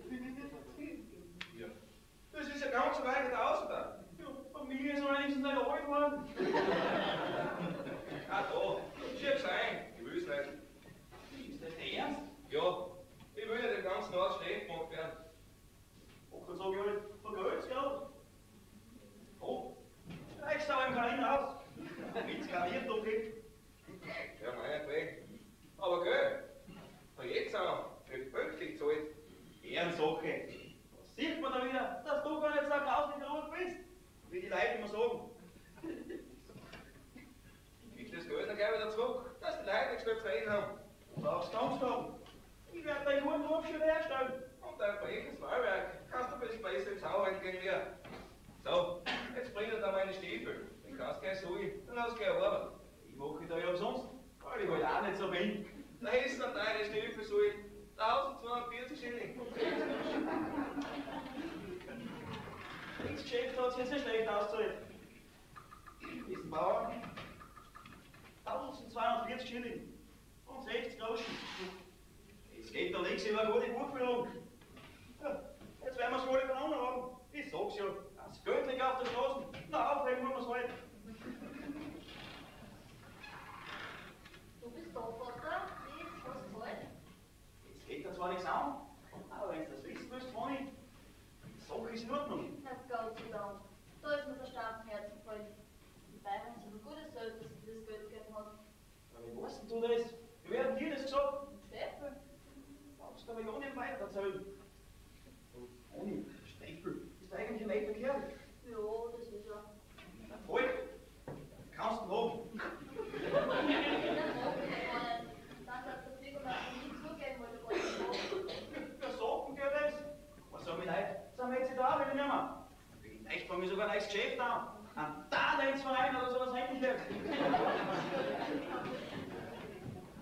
Ja. Das ist ja ganz so weit aus da. Ja, Familie ist wenigstens nicht alt worden. Ah, da. Schieb's ein. Ich will's nicht. Ist das ernst? Ja. Ich will ja den ganzen Ort schlecht gemacht werden. Und dann sag ich halt, vergelt's, ja. Oh, reichst du aber im Kalender aus. Wenn's graviert, okay. Ja, meinetwegen. Aber gell, von jetzt an wird pünktlich gezahlt. Ehrensache. Was sieht man da wieder, dass du gar nicht so grauslich rot bist? Wie die Leute immer sagen. Ich krieg das Geld dann gleich wieder zurück, dass die Leute nichts mehr zu reden haben. Du brauchst Angst haben. Ich werde deinen guten Ruf schon herstellen. Und dein freches Wahlwerk kannst du ein bisschen besser ins Hauen gegen mir. So, jetzt bring dir da meine Stiefel. Den kannst du gleich suchen, dann hast du gleich Arbeit. Ich mache da ja umsonst, weil ich halt auch nicht so bin. Da ist dann deine Stiefel suchen. 1240 Schilling. Das Geschäft hat sich jetzt nicht schlecht ausgezahlt. Diesen Bauern 1240 Schilling und 60 Groschen. Es geht doch nichts über eine gute Buchführung. Ja, jetzt werden wir es wohl voneinander haben. Ich sag's ja, das Geld liegt auf der Straße. Na, aufheben muss man es halt. Du bist da, Vater. Wie ist was zahlt? Jetzt geht da zwar nichts an, aber wenn du das wissen willst, Moni, die Sache ist in Ordnung. Na Gott sei Dank. Da ist mir der starken Herzen gefallen. Die Bayern sind ein gutes Geld, dass sie das Geld gegeben hat. Aber wie weißt denn du das? Wie werden dir das gesagt? Steffel. Darfst du aber ja nicht weiter erzählen. Moni, Steffel, ist eigentlich ein netter Kerl. Ja, das ist er. Na voll, kannst du haben. Der mag mich gar nicht. Dann hat der Bürgermeister nie zugeben, weil er gar nicht mag. Für Sachen geht das. Was sagen wir Leute? Sind wir jetzt da auch wieder nicht mehr? Vielleicht fangen wir sogar ein neues Geschäft an. Ein Darlehensverein oder sowas ähnliches.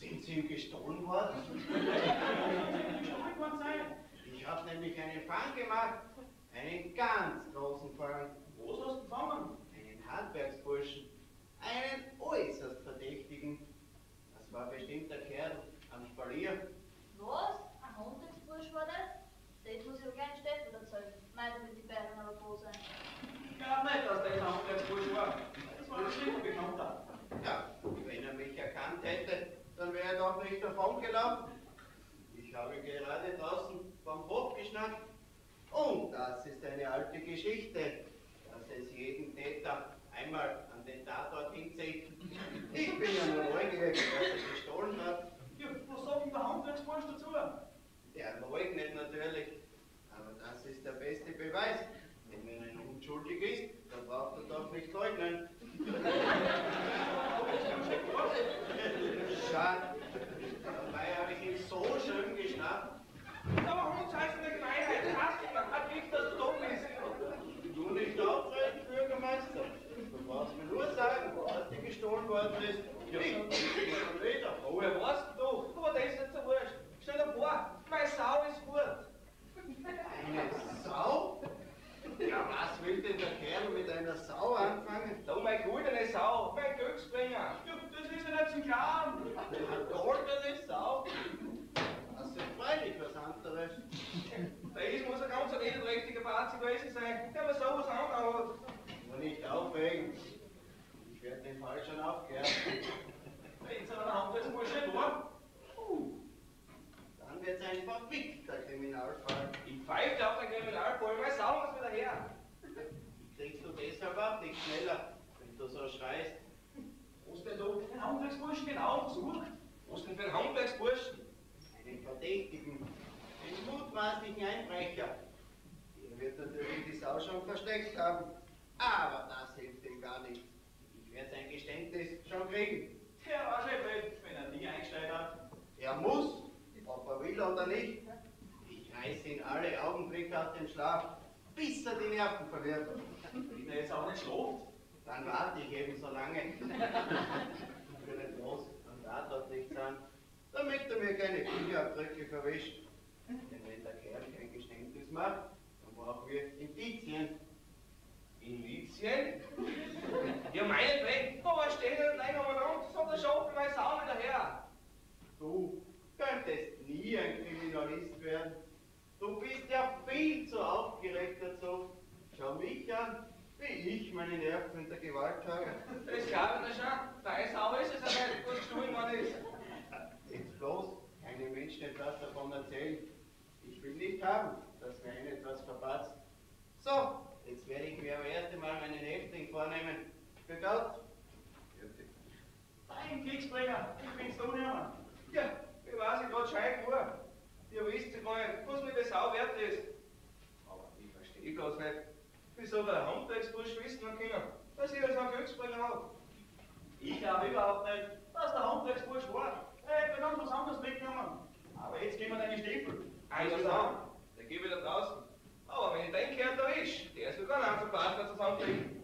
Sind Sie gestohlen worden? Gestohlen worden sein? Ich habe nämlich einen Fang gemacht. Einen ganz großen Fang. Was hast du gefangen? Einen Handwerksburschen. Einen äußerst verdächtigen. Das war bestimmt der Kerl am Spalier. Was? Ein Handwerksbursch war das? Das muss ich auch gleich Steffen erzählen. Meint damit die Bären aber froh sein. Ich glaube nicht, dass der ein Handwerksbursch war. Das war ein Schifferbekannter. Ja, wenn er mich erkannt hätte, dann wäre er doch nicht davon gelaufen. Ich habe gerade draußen vom Hof geschnackt. Und das ist eine alte Geschichte, dass es jeden Täter einmal an den Tatort hinzieht. Ich bin ja nur neugierig, was er gestohlen hat. Ja, was sagt denn der Handwerksbursch dazu? Der leugnet natürlich, aber das ist der beste Beweis. Denn wenn einer unschuldig ist, dann braucht er doch nicht leugnen. Schade. Dabei habe ich ihn so schön geschnappt. Aber uns heißt in der Gemeinheit, hat nicht, dass du dumm bist. Du nicht auftreten, Bürgermeister. Du brauchst mir nur sagen, was dir gestohlen worden ist. Ja. Ich schon wieder. Oh, wer weißt du doch? Aber das ist nicht so wurscht. Stell dir vor, meine Sau ist gut. Eine Sau? Ja, was will denn der Kerl mit einer Sau anfangen? Da meine goldene Sau, mein Glücksbringer. Ja, das ist ja nicht zum Glauben. Eine goldene Sau? Das ist freilich was anderes. Das muss ein ganz edelträchtiger Bazi gewesen sein, der mir sowas anhaut. Nur nicht aufregen. Ich werde den Fall schon aufklären. Wenn es aber ein Handwerksbursch nicht war. Dann wird es ein verfickter Kriminalfall. Ich pfeife auf den Kriminalfall, meine Sau muss wieder her. Kriegst du deshalb auch nicht schneller, wenn du so schreist? Was denn da den Handwerksburschen genau versucht? Was denn für ein Handwerksburschen? Einen Verdächtigen, einen mutmaßlichen Einbrecher. Der wird natürlich die Sau schon versteckt haben. Aber das hilft ihm gar nicht. Ich werde sein Geständnis schon kriegen. Der war schon blöd, wenn er nie eingestellt hat. Er muss, ob er will oder nicht. Ich reiße ihn alle Augenblicke aus dem Schlaf, bis er die Nerven verliert. Wenn er jetzt auch nicht schläft. Dann warte ich eben so lange. Ich will nicht los, am Tatort nichts an, damit er mir keine Fingerabdrücke verwischt. Denn wenn der Kerl kein Geständnis macht, dann brauchen wir Indizien. Indizien? Ja, meinetwegen, aber steh nicht länger mal rum, sonst schaffe ich meine Sau wieder her. Du könntest nie ein Kriminalist werden. Du bist ja viel zu aufgeregt dazu. Schau mich an, wie ich meine Nerven unter Gewalt habe. Das glaube ich dir schon, deine Sau ist es ja nicht, was gestohlen worden ist. Jetzt bloß keinem Menschen etwas davon erzählen. Ich will nicht haben, dass mir einen etwas verpatzt. So, jetzt werde ich mir aber erst einmal meinen Häftling vornehmen. Für Gott. Dein Kriegsbringer, ich bin's da nicht mehr. Ja, ich weiß ich gerade gescheit war. Ihr wisst ja gar nicht, was mir die Sau wert ist. Aber ich verstehe das nicht. Wieso der Handwerksbursch wissen können, dass ich als einen Glücksbringer habe? Ich glaube überhaupt nicht, dass der Handwerksbursch war. Er hätte ganz was anderes mitgenommen. Aber jetzt geben wir deine Stiefel. Also dann, der gebe ich da draußen. Aber wenn ich den Kerl da ist, der ist sogar ein Einzelpartner zusammenbringen.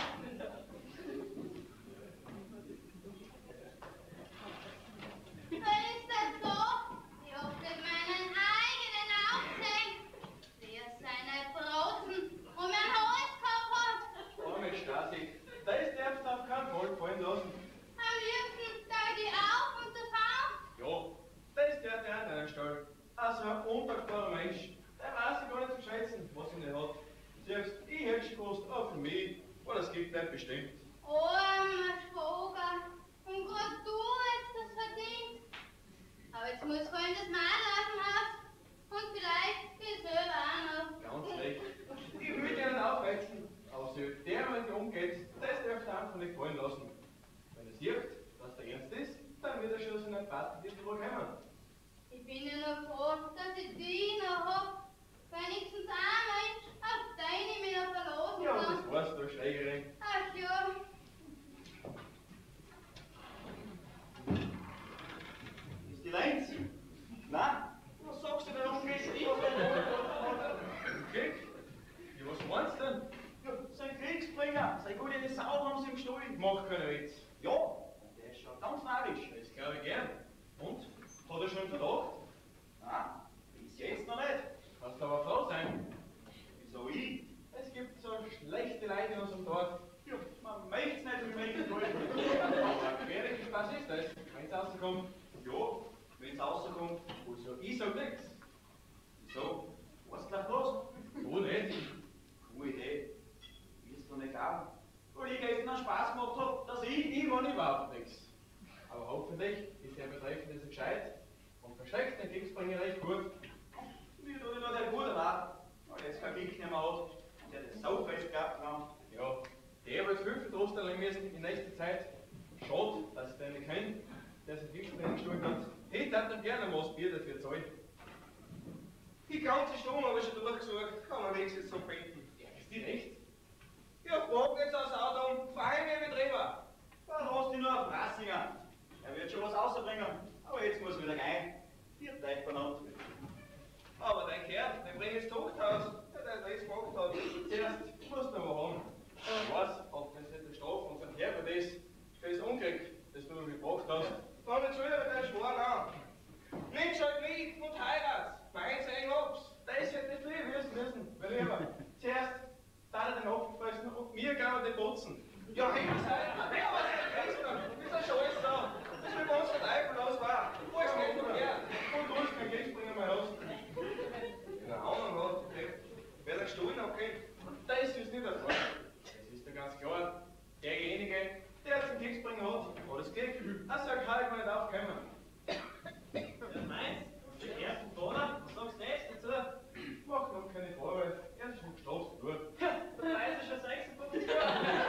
Ist das so? Ich hab mit meinen eigenen Augen gesehen, wie er seine Broten um mein Hals gehabt hat. Oh, mit Stasi, das darfst du auf keinen Fall fallen lassen. Am liebsten steig ich auf und davon. Ja, das darf der auch deinen Stall. Also ein undankbarer Mensch, der weiß gar nicht zu schätzen, was er nicht hat. Selbst ich hätte schon gewusst, auch für mich, aber das gibt nicht bestimmt. Armer Schwager, und grad du hättest das verdient. Aber jetzt muss ich in das Mädel aus dem Haus und vielleicht will selber auch noch. Ganz schlecht. Ich will dir nicht aufwechseln, aber so der mit dir umgeht, das darfst du einfach nicht fallen lassen. Wenn er sieht, dass der ernst ist, dann wird er schon so einen Pass mit dir wohl kommen. Ich bin ja noch froh, dass ich die noch hab. Wenigstens ein Mensch, auf den ich mich noch verlassen Ja, kann. das weißt du, Schlägerin. Ach ja. Ist die Lenz? Nein? Was sagst du denn umgehst? Ich hab Krieg? Ja, was meinst du denn? Ja, sein Kriegsbringer, sein gute Sau haben sie im Stall. Mach keinen Witz. Ja, der ist schon ganz narrisch. Das glaube ich gern. schon Verdacht? Nein, bis jetzt noch nicht. Kannst aber froh sein. Wieso ich? Es gibt so schlechte Leute in unserem Dorf. Ja, man möchte es nicht unbedingt wollen. Aber gefährlich, was ist das? Wenn es rauskommt, Ja, wenn es rauskommt. also ich sag nix. Wieso? Was gleich los? Du nicht. Gute Idee. Willst du nicht glauben? Weil ich gestern einen Spaß gemacht habe, dass Ich kann überhaupt nichts. Aber hoffentlich ist der Betreffende so gescheit und versteckt den Kriegsbringer recht gut. Wie tut nur der Bruder nach, weil jetzt kein Glück nicht mehr hat und der das so fest gehabt haben. Ja, der wird viel vertrosteln müssen in nächster Zeit. Schade, dass ich den nicht kenne, der sich Kriegsbringer gestohlen hat. Ich hätte ihm gerne was Bier dafür zahlen. Die ganze Stunde habe ich schon durchgesucht, kann man wenigstens so finden. Ja, ist die recht? Ja, frag jetzt aus Auto und fahr mir mit drüber. Dann hast du nur auf Rassinger. Er wird schon was rausbringen, aber jetzt muss wieder rein. Vier Leute benannt. Aber dein Kerl, den bring ich ins Zuchthaus, der das gemacht hat. Zuerst musst du aber haben. Ich weiß, ob das nicht eine Strafe von seinem Herbert ist, für das Unglück, das du gebracht hast. Dann jetzt wieder mit deinem Schwan an. Nimm's halt mit und heirat. Mein sein hab's. Das hätte ich früher wissen müssen, mein Lieber. Zuerst da er den abgefressen und mir gab er den Botzen. Ja, Himmelsheil, wer was ist das schon alles da? Das will bei uns verteifellos war. Wo ist denn du her? Und du hast kein Kriegsbringer mehr aus. In einer anderen hat, wer den Stuhl abkriegt. Das ist nicht der Fall. Es ist ja ganz klar, derjenige, der den Kriegsbringer hat, hat das Glück. Also kann ich mir nicht aufkommen. Was meinst du? Der erste Vater? Was sagst du jetzt dazu? Mach noch keine Vorwürfe, er ist schon gestraft durch. Der weiß schon 56 Jahre.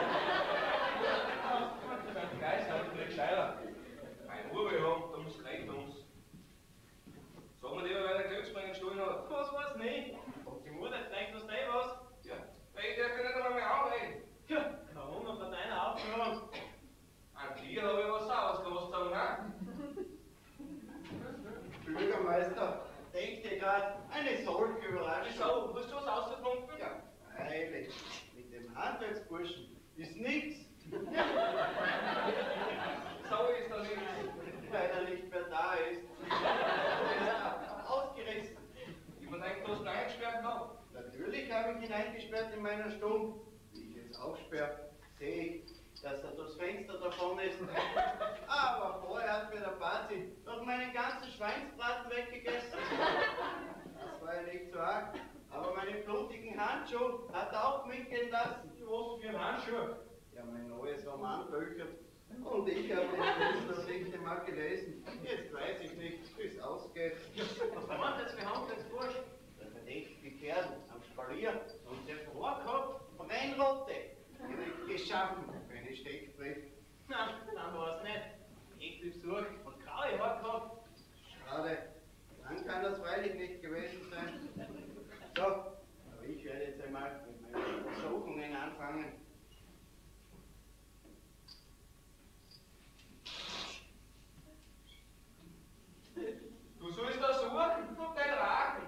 Sein Geist hat nicht gescheiter. Ein Ruhe haben, da muss rein uns. Sag mir lieber, wer den Glücksbringer gestohlen hat. Was weiß nicht? Ob die Mutter denkt, was der was? Ja, weil ich darf ja nicht einmal mehr anreden. Ja, warum hat er deine aufgehört? An dir habe ich was ausgelassen, ne? Bürgermeister, denkt ihr gerade eine solche Überraschung? Wieso? Hast du was rausgefunden? Ja, freilich. Mit dem Handwerksburschen ist nichts, So ist das nicht. weil er nicht mehr da ist. Er ist ausgerissen. Ich denke, du hast ihn eingesperrt gehabt. Natürlich habe ich ihn eingesperrt in meiner Stunde. Wie ich jetzt aufsperre, sehe ich, dass er durchs Fenster davon ist. Aber vorher hat mir der Bazi noch meinen ganzen Schweinsbraten weggegessen. Das war ja nicht so arg. Aber meine blutigen Handschuhe hat er auch mitgehen lassen. Was für ein Handschuh? Ja, mein neues Romanbücher. Und ich habe den das nicht einmal gelesen. Jetzt weiß ich nicht, wie es ausgeht. Was waren das für Handwerksbursch? Der verdächtige Kerl am Spalier und der Vorkopf Brennrote. Geschaffen für eine Steckbrief. Na, dann war es nicht. Eklig Besuch und graue Haare gehabt. Schade. Dann kann das freilich nicht gewesen sein. So, aber ich werde jetzt einmal mit meinen Untersuchungen anfangen. Du sollst da suchen und nicht raten.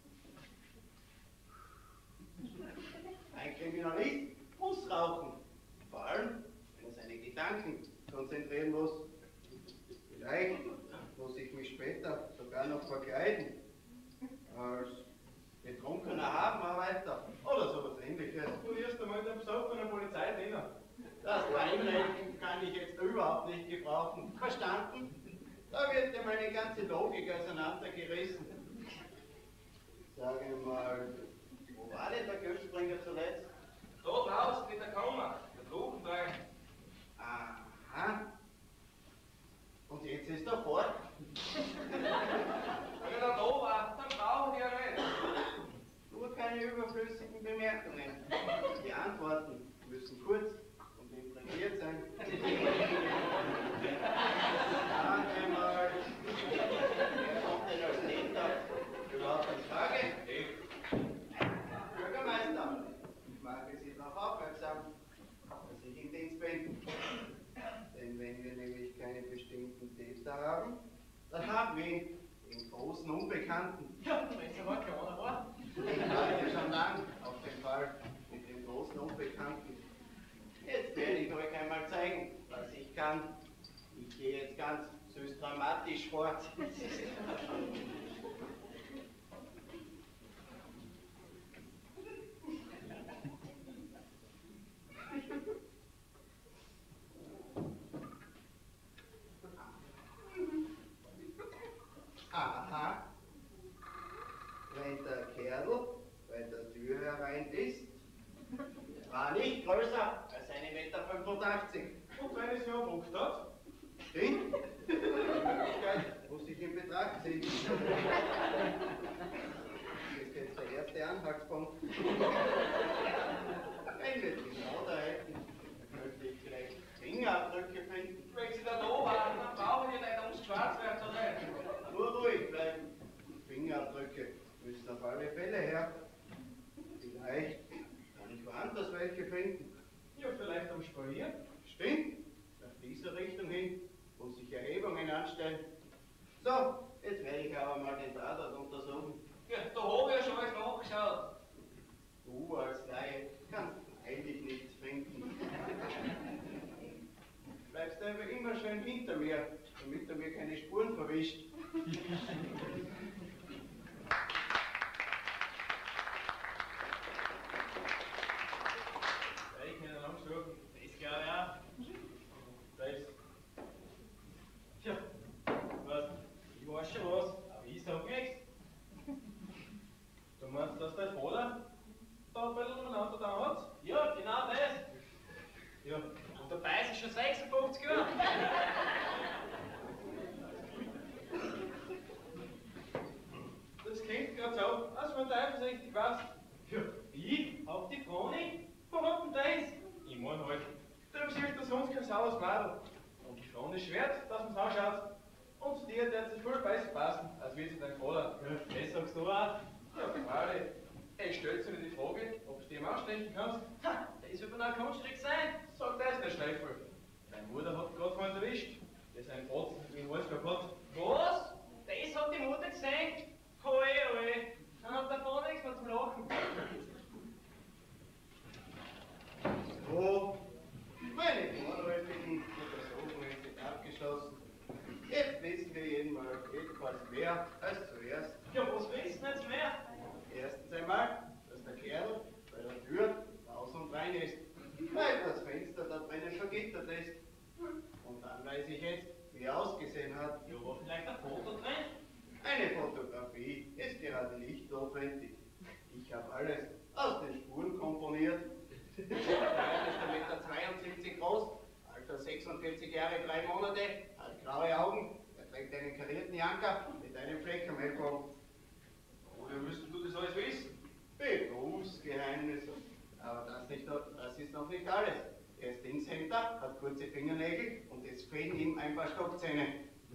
Ein Kriminalist muss rauchen. Vor allem, wenn er seine Gedanken konzentrieren muss. Vielleicht muss ich mich später sogar noch verkleiden. Als betrunkener Hafenarbeiter oder sowas ähnliches. Du wirst einmal den Besuch von der Polizei dienen. Das Weinreden kann ich jetzt überhaupt nicht gebrauchen. Verstanden? Da wird ja meine ganze Logik auseinandergerissen. Sage mal, wo war denn der Glücksbringer zuletzt? Da draußen mit der Kammer, der Drogen rein. Aha. Und jetzt ist er fort. Wenn er da war, dann brauchen wir ihn nicht. Nur keine überflüssigen Bemerkungen. Die Antworten müssen kurz und imprägniert sein. Sag mal, wer kommt denn als Täter überhaupt in Frage? Bürgermeister, ich mache Sie darauf aufmerksam, dass ich im Dienst bin. Denn wenn wir nämlich keine bestimmten Täter haben, dann haben wir ihn, den großen Unbekannten. Ja, wenn es aber keiner war. Ich warte schon lang auf den Fall mit dem großen Unbekannten. Jetzt werde ich euch einmal zeigen, was ich kann. Ich gehe jetzt ganz dramatisch fort. Aha, wenn der Kerl bei der Tür herein ist, war nicht größer als 1,85 Meter. Und wenn es ja Bock hat? Stimmt? Die Möglichkeit muss ich in Betracht ziehen. Das ist jetzt der erste Anhaltspunkt. Wenn wir genau da hätten, könnte ich vielleicht Fingerabdrücke finden. Wenn Sie da waren, dann brauchen wir nicht ums Schwarzwert zu reden. Nur ruhig bleiben. Fingerabdrücke müssen auf alle Fälle her. Vielleicht kann ich woanders welche finden. Ja, vielleicht am Spalier. Stimmt, nach dieser Richtung hin muss ich Erhebungen anstellen. So, jetzt werde ich aber mal den Tatort untersuchen. Ja, da habe ich ja schon alles nachgeschaut. Du als Laie kannst eigentlich nichts finden. Bleibst du aber immer schön hinter mir, damit er mir keine Spuren verwischt. Ich kann ja lang suchen. Das glaube ich auch. Das. Tja, was? Ich weiß schon was, aber ich sag nichts. Du meinst, dass dein Vater da ein bisschen umeinander da hat? Ja, genau das. Ja, und dabei ist es schon 56 Jahre. Das klingt gerade so, als wenn du einfach richtig weißt. Ja, ich hab die Froni? Warum denn das? Ich mein halt, du siehst das sonst kein saues Madel. Und die Froni ist wert, dass man's anschaut. Und zu dir wird es viel besser passen, als wie zu deinem Vater. Ja, das sagst du auch. Ja, freilich. Ich stelle dir die Frage, ob du dem ausstechen kannst. Ha, das wird ein Kunststück sein. Sag das, der Schleifel. Deine Mutter hat gerade vorhin erwischt. Der ist ein Fotz, den Hals kaputt. Was? Das hat die Mutter gesehen? Oje, oje. Dann hat der Vater nichts mehr zum Lachen. So, meine vorläufigen Untersuchungen sind abgeschlossen. Jetzt wissen wir jedenfalls mehr als zuerst. Ja, was willst du jetzt mehr? Erstens einmal, dass der Kerl bei der Tür raus und rein ist, weil das Fenster da drinnen vergittert ist. Und dann weiß ich jetzt, wie er ausgesehen hat. Ja, war vielleicht ein Foto drin? Eine Fotografie ist gerade nicht notwendig. Ich habe alles aus den Spuren komponiert. Der ist 1,72 Meter groß, Alter 46 Jahre, 3 Monate, hat graue Augen, er trägt einen karierten Janker mit einem Fleck am Ellbogen. Woher müsstest du das alles wissen? Berufsgeheimnis. Aber das ist noch nicht alles. Er ist Linkshänder, hat kurze Fingernägel und es fehlen ihm ein paar Stockzähne.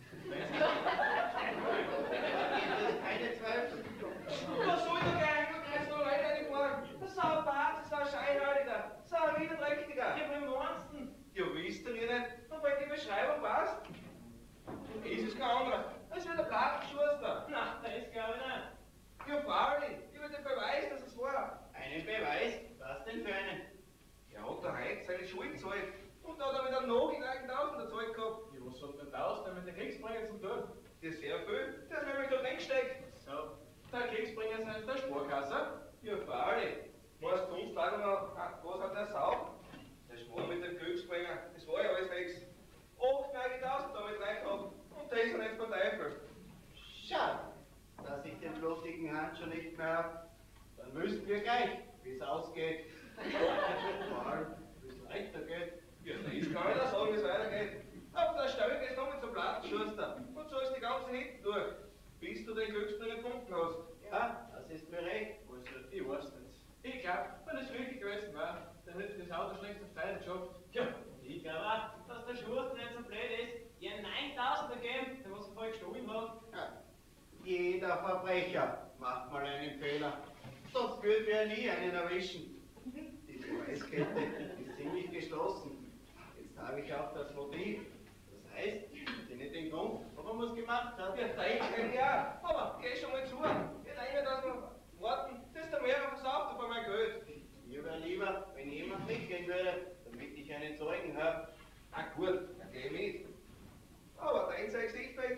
Keine Zweifel. Was soll der Geheim? Du greifst noch weiter in die Ohren. Das ist ein Bart, das ist ein Scheinheiliger, das ist ein Widerträchtiger. Ja, beim Wahnsinn. Ja, wisst ihr nicht, ob euch die Beschreibung passt? Ist es kein anderer. Das ist wieder der Platenschuster. Na, das glaube ich nicht. Ja, freilich. Ich will den Beweis, dass es war. Einen Beweis? Was denn für einen? Er hat da heute seine Schuld gezahlt. Und da hat er wieder noch in 1000er Zeug gehabt. Ja, was hat denn da aus, der mit der Kriegsbringer zum tun? Das ist sehr viel. Der ist nämlich da drin gesteckt. So, der Kriegsbringer ist der Sparkasse. Ja, freilich. Meinst du uns da noch, was hat der Sau? Das war mit dem Glücksbringer. Das war ja alles nichts. 98.000 habe ich rein gehabt. Und der ist ja nicht der Teufel. Schade, dass ich den blutigen Handschuh nicht mehr habe. Dann wüssten wir gleich, wie es ausgeht. Vor allem, wie es weitergeht. Ja, das kann ich da sagen, wie es weitergeht. Aber der Stelle ist noch mit zum Plattenschuster. Und so ist die ganze Hit durch. Bis du den Glücksbringer gefunden hast. Ja, das ist mir recht. Also, ich weiß nicht. Ich glaube, wenn es wirklich gewesen wäre, dann hätte das Auto schlecht auf Teile geschafft. Ja, und ich glaube auch, dass der Schuster nicht so blöd ist, ihr 9000er geben, der was er vorher gestohlen hat. Ja. Jeder Verbrecher macht mal einen Fehler. Sonst würden wir nie einen erwischen. Die Beweiskette ist ziemlich geschlossen. Jetzt habe ich auch das Motiv. Das heißt, ich kenne den Grund, warum er es gemacht hat. Ja, denken ja. Aber geh schon mal zu. Ich denke, dass wir warten, dass der Mehrer versauft auf mein Geld. Mir wäre lieber, wenn jemand mitgehen würde, damit ich einen Zeugen habe. Na gut, dann geh mit. Aber dein Gesicht,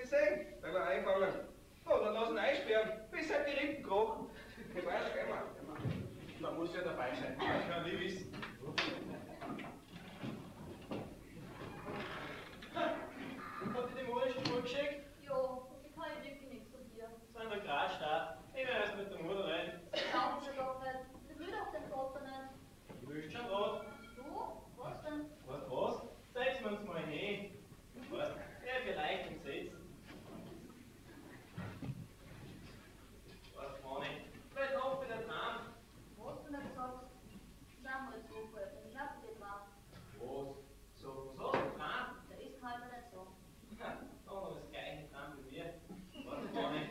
mal hin. Weißt, ja, vielleicht im Sitzen. Weißt, Manni, weil noch wieder dran. Was du nicht sagst, sag mal so, ich hab dir dran. Was? So, was hast du dran? Der ist halt nicht so. Ha, da noch das gleiche dran wie mir. Weißt, Manni.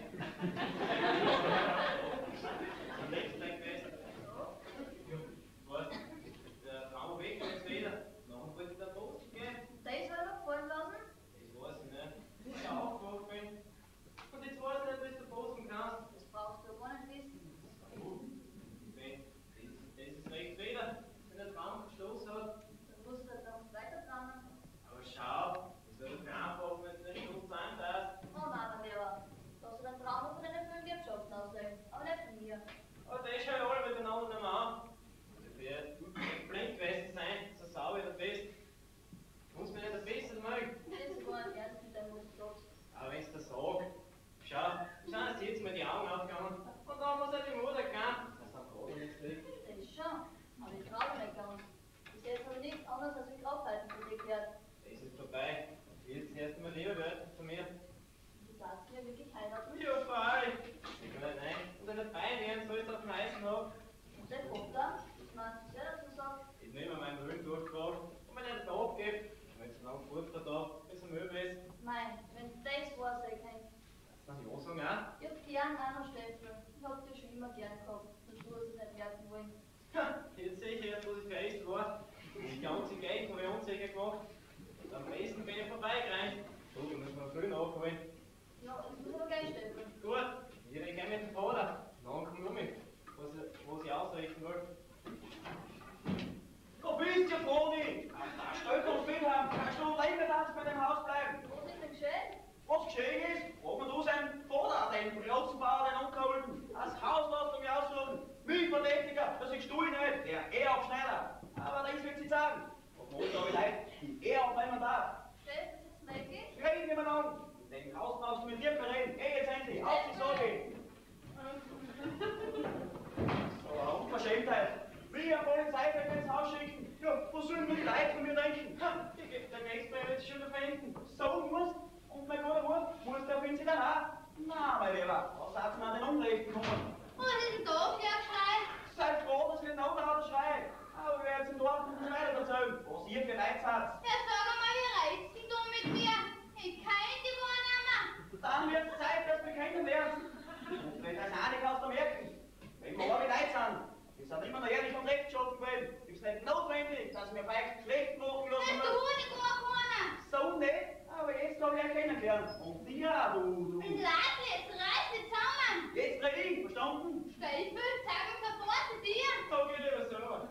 Am nächsten Tag gewesen. Weißt, der Frau weg jetzt wieder. Nachher wollte der Post gehen. Der ist halt noch fallen lassen. Das weiß ich nicht. Wie ich aufgewacht bin. Und jetzt weiß ich nicht, wie du posten kannst. Das brauchst du gar nicht wissen. Ben, das ist recht wieder, wenn der Traum geschlossen hat. Dann musst du dann weiter dran. Aber schau, das wird doch einfach, wenn du nicht Schluss sein darfst. Oh nein, mein Lieber. Lass dir den Traum von deinen Filmwirtschaften auslegen. Aber nicht von mir. Aber das schauen alle miteinander nicht mehr an. Also wird blind gewesen sein, so sauber wie der Fest. Muss mir nicht der Beste mögen. Das ist sogar nicht ernst mit dem, was du sagst. Aber wenn ich das sage, schau, sind jetzt mal die Augen aufgegangen. Und dann muss er die Mutter gehen. Das ist dann gerade nichts liegt. Das ist schon. Aber ich traue nicht ganz. Bis jetzt habe ich nichts anderes als wie Krafthalten von dir gehört. Das ist vorbei. Jetzt erst einmal lieber werden von mir. Du darfst mir wirklich heiraten. Ja, freilich. Ich kann nicht nein. Und wenn der Bein werden soll, ist auf dem Eisen noch. Und der Vater, das meinst du sehr dazu sagt, Ich nehme meinen Willen durchgefragt und wenn er den abgibt, wenn es lang fort da, bis er müde ist, nein, wenn das war, sag ich nicht. dann ja sagen auch. Ich hab gern einen Steffel. Ich hab dich schon immer gern gehabt. Und du hast es nicht werden wollen. Ha, jetzt sehe ich erst, was ich verreist war. Die ganze Gegend habe ich unsicher gemacht. Und am besten bin ich vorbeigerannt. So, da müssen wir viel nachholen. Ja, es muss aber gleich Steffel. Gut, ich gehe mit dem Vater. Dann komm um mich, was ich ausrichten will. Da bist du, Froni! Stell doch viel haben! Kannst du länger als bei dem Haus bleiben? Was ist denn geschehen? Was geschehen ist, frag mir du seinen Vater, den Platzenbauer, den angeholt. Das Haus lässt er mich aussuchen. Milchverdächtiger, das ist du nicht, der Eheabschneider. Aber das wird sie sagen. Und wo sage ich leid, die Ehe abnehmen darf. Chef, ist jetzt möglich? Reden wir miteinander. In dem Haus brauchst du mit dir reden. Geh jetzt endlich, auf die Sorge. So, Unverschämtheit. Will ja Polizei ins Haus schicken. Ja, was sollen wir die Leute von mir denken? Ha, Der Gäste wird sich schon wieder verhinten. so musst und mein guter Wurf, musst du auf ihn dann auch? Na, mein Lieber, was hat man an den Unrechten kommen? Was ist denn da für ein Schrei? Seid froh, dass wir noch lauter schreien. Aber wir werden jetzt im Dorf nicht mehr erzählen, was ihr für Leute seid. Ja, sag einmal, wie reizt denn du mit mir? Ich kenn die gar nicht mehr. Dann wird es Zeit, dass wir kennenlernen. Und wenn das auch nicht kannst du merken, wenn wir arme Leute sind, wir sind immer noch ehrlich und rechtschaffen gewesen, ist nicht notwendig, dass wir vielleicht schlecht machen Ja, lassen. du nicht gar keiner. So nicht, aber jetzt habe ich euch kennengelernt. Und dir, du. Und Ladli, jetzt reiß dich zusammen. Jetzt red ich, verstanden? Steifel, zeig uns sofort zu dir. So geht lieber selber.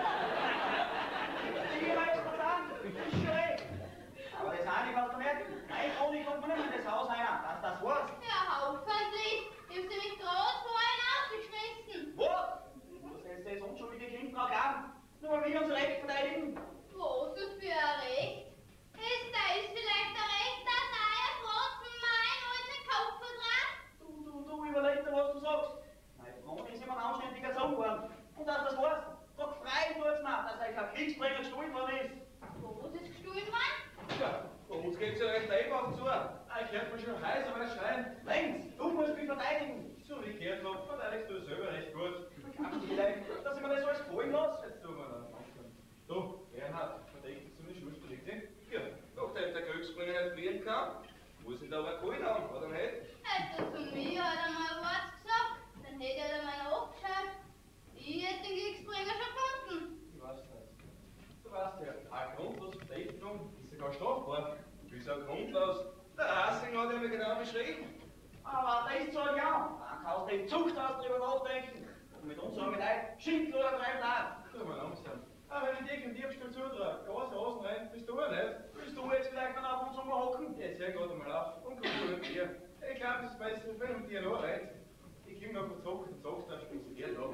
Die reißt was an, ist schon recht. Aber das eine kannst du merken, nein, ohne kommt man nicht in das Haus rein, dass das war's. Ja, hoffentlich. Ich hab sie mich gerade vorhin ausgeschmissen. Was? Du sollst das unschuldige Kind drauf glauben, nur weil wir unser Recht verteidigen. Was ist für ein Recht? Ist da vielleicht ein Recht, dass euer Fratzen mein alten Kopf vertrat? Du überleg dir, was du sagst. Meine Freundin ist immer ein anständiger Sohn geworden. Und dass das war's, doch frei tut's mir, dass euch ein Kriegsbringer gestohlen worden ist. Was ist gestohlen worden? Ja, bei uns geht's ja recht einfach zu. Ich hört mir schon heiß, aber nicht schreien. Lenz, du musst mich verteidigen. So wie ich gehört habe, verteidigst du selber recht gut. Kannst du vielleicht, dass ich mir das alles gefallen lasse? Jetzt tun wir dann. Du, Bernhard, verdächtig zu einer Schulst, richtig? Ja, nachdem der Glücksbringer nicht fliehen kann, muss ihn da aber geholt haben, oder nicht? Hätte er zu mir halt einmal was gesagt, dann hätte er mal nachgeschaut. Ich hätte den Glücksbringer schon gefunden. Ich weiß nicht. Du weißt ja, eine grundlose Verdächtigung ist sogar strafbar. Wieso grundlos? Der Hassing hat ja mir genau beschrieben. Aber das soll ja. Dann kannst du in Zuchthaus drüber nachdenken. Und mit uns sagen wir Leute, Schinkel oder Treibler. Tu mal langsam. Aber wenn ich dir keinen Diebstahl zutraue, Gas, Hasen rein, bist du auch nicht. Willst du jetzt vielleicht noch auf uns umhocken? Jetzt hör gerade mal auf und komm mit mir. Ich glaube, das ist besser, wenn um dir noch reizt. Ich gebe noch verzockt und sagst, dann spielst du dir noch.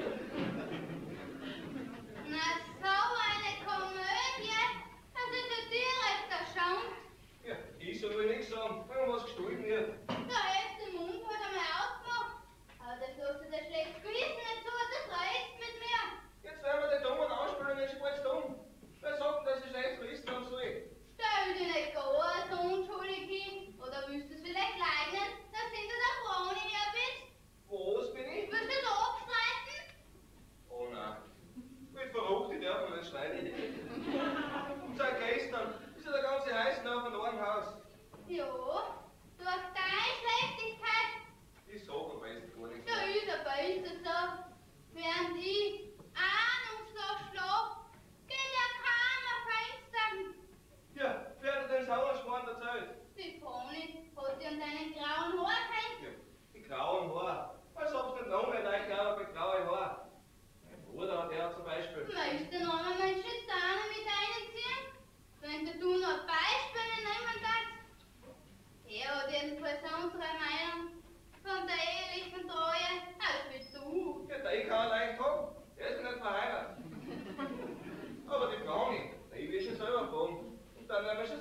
Na, so eine Komödie. Das ist ja direkt erstaunt. Ja, ich soll wohl nichts sagen, wenn mir was gestohlen wird. Da hättest du den Mund halt einmal aufgemacht. Aber das lässt dir das schlecht gewissen nicht zu, das reizt mit mir. Jetzt werden wir den dummen Anspielungen nicht bald dumm. Wer sagt denn, dass ich schlecht wissen und so? Stell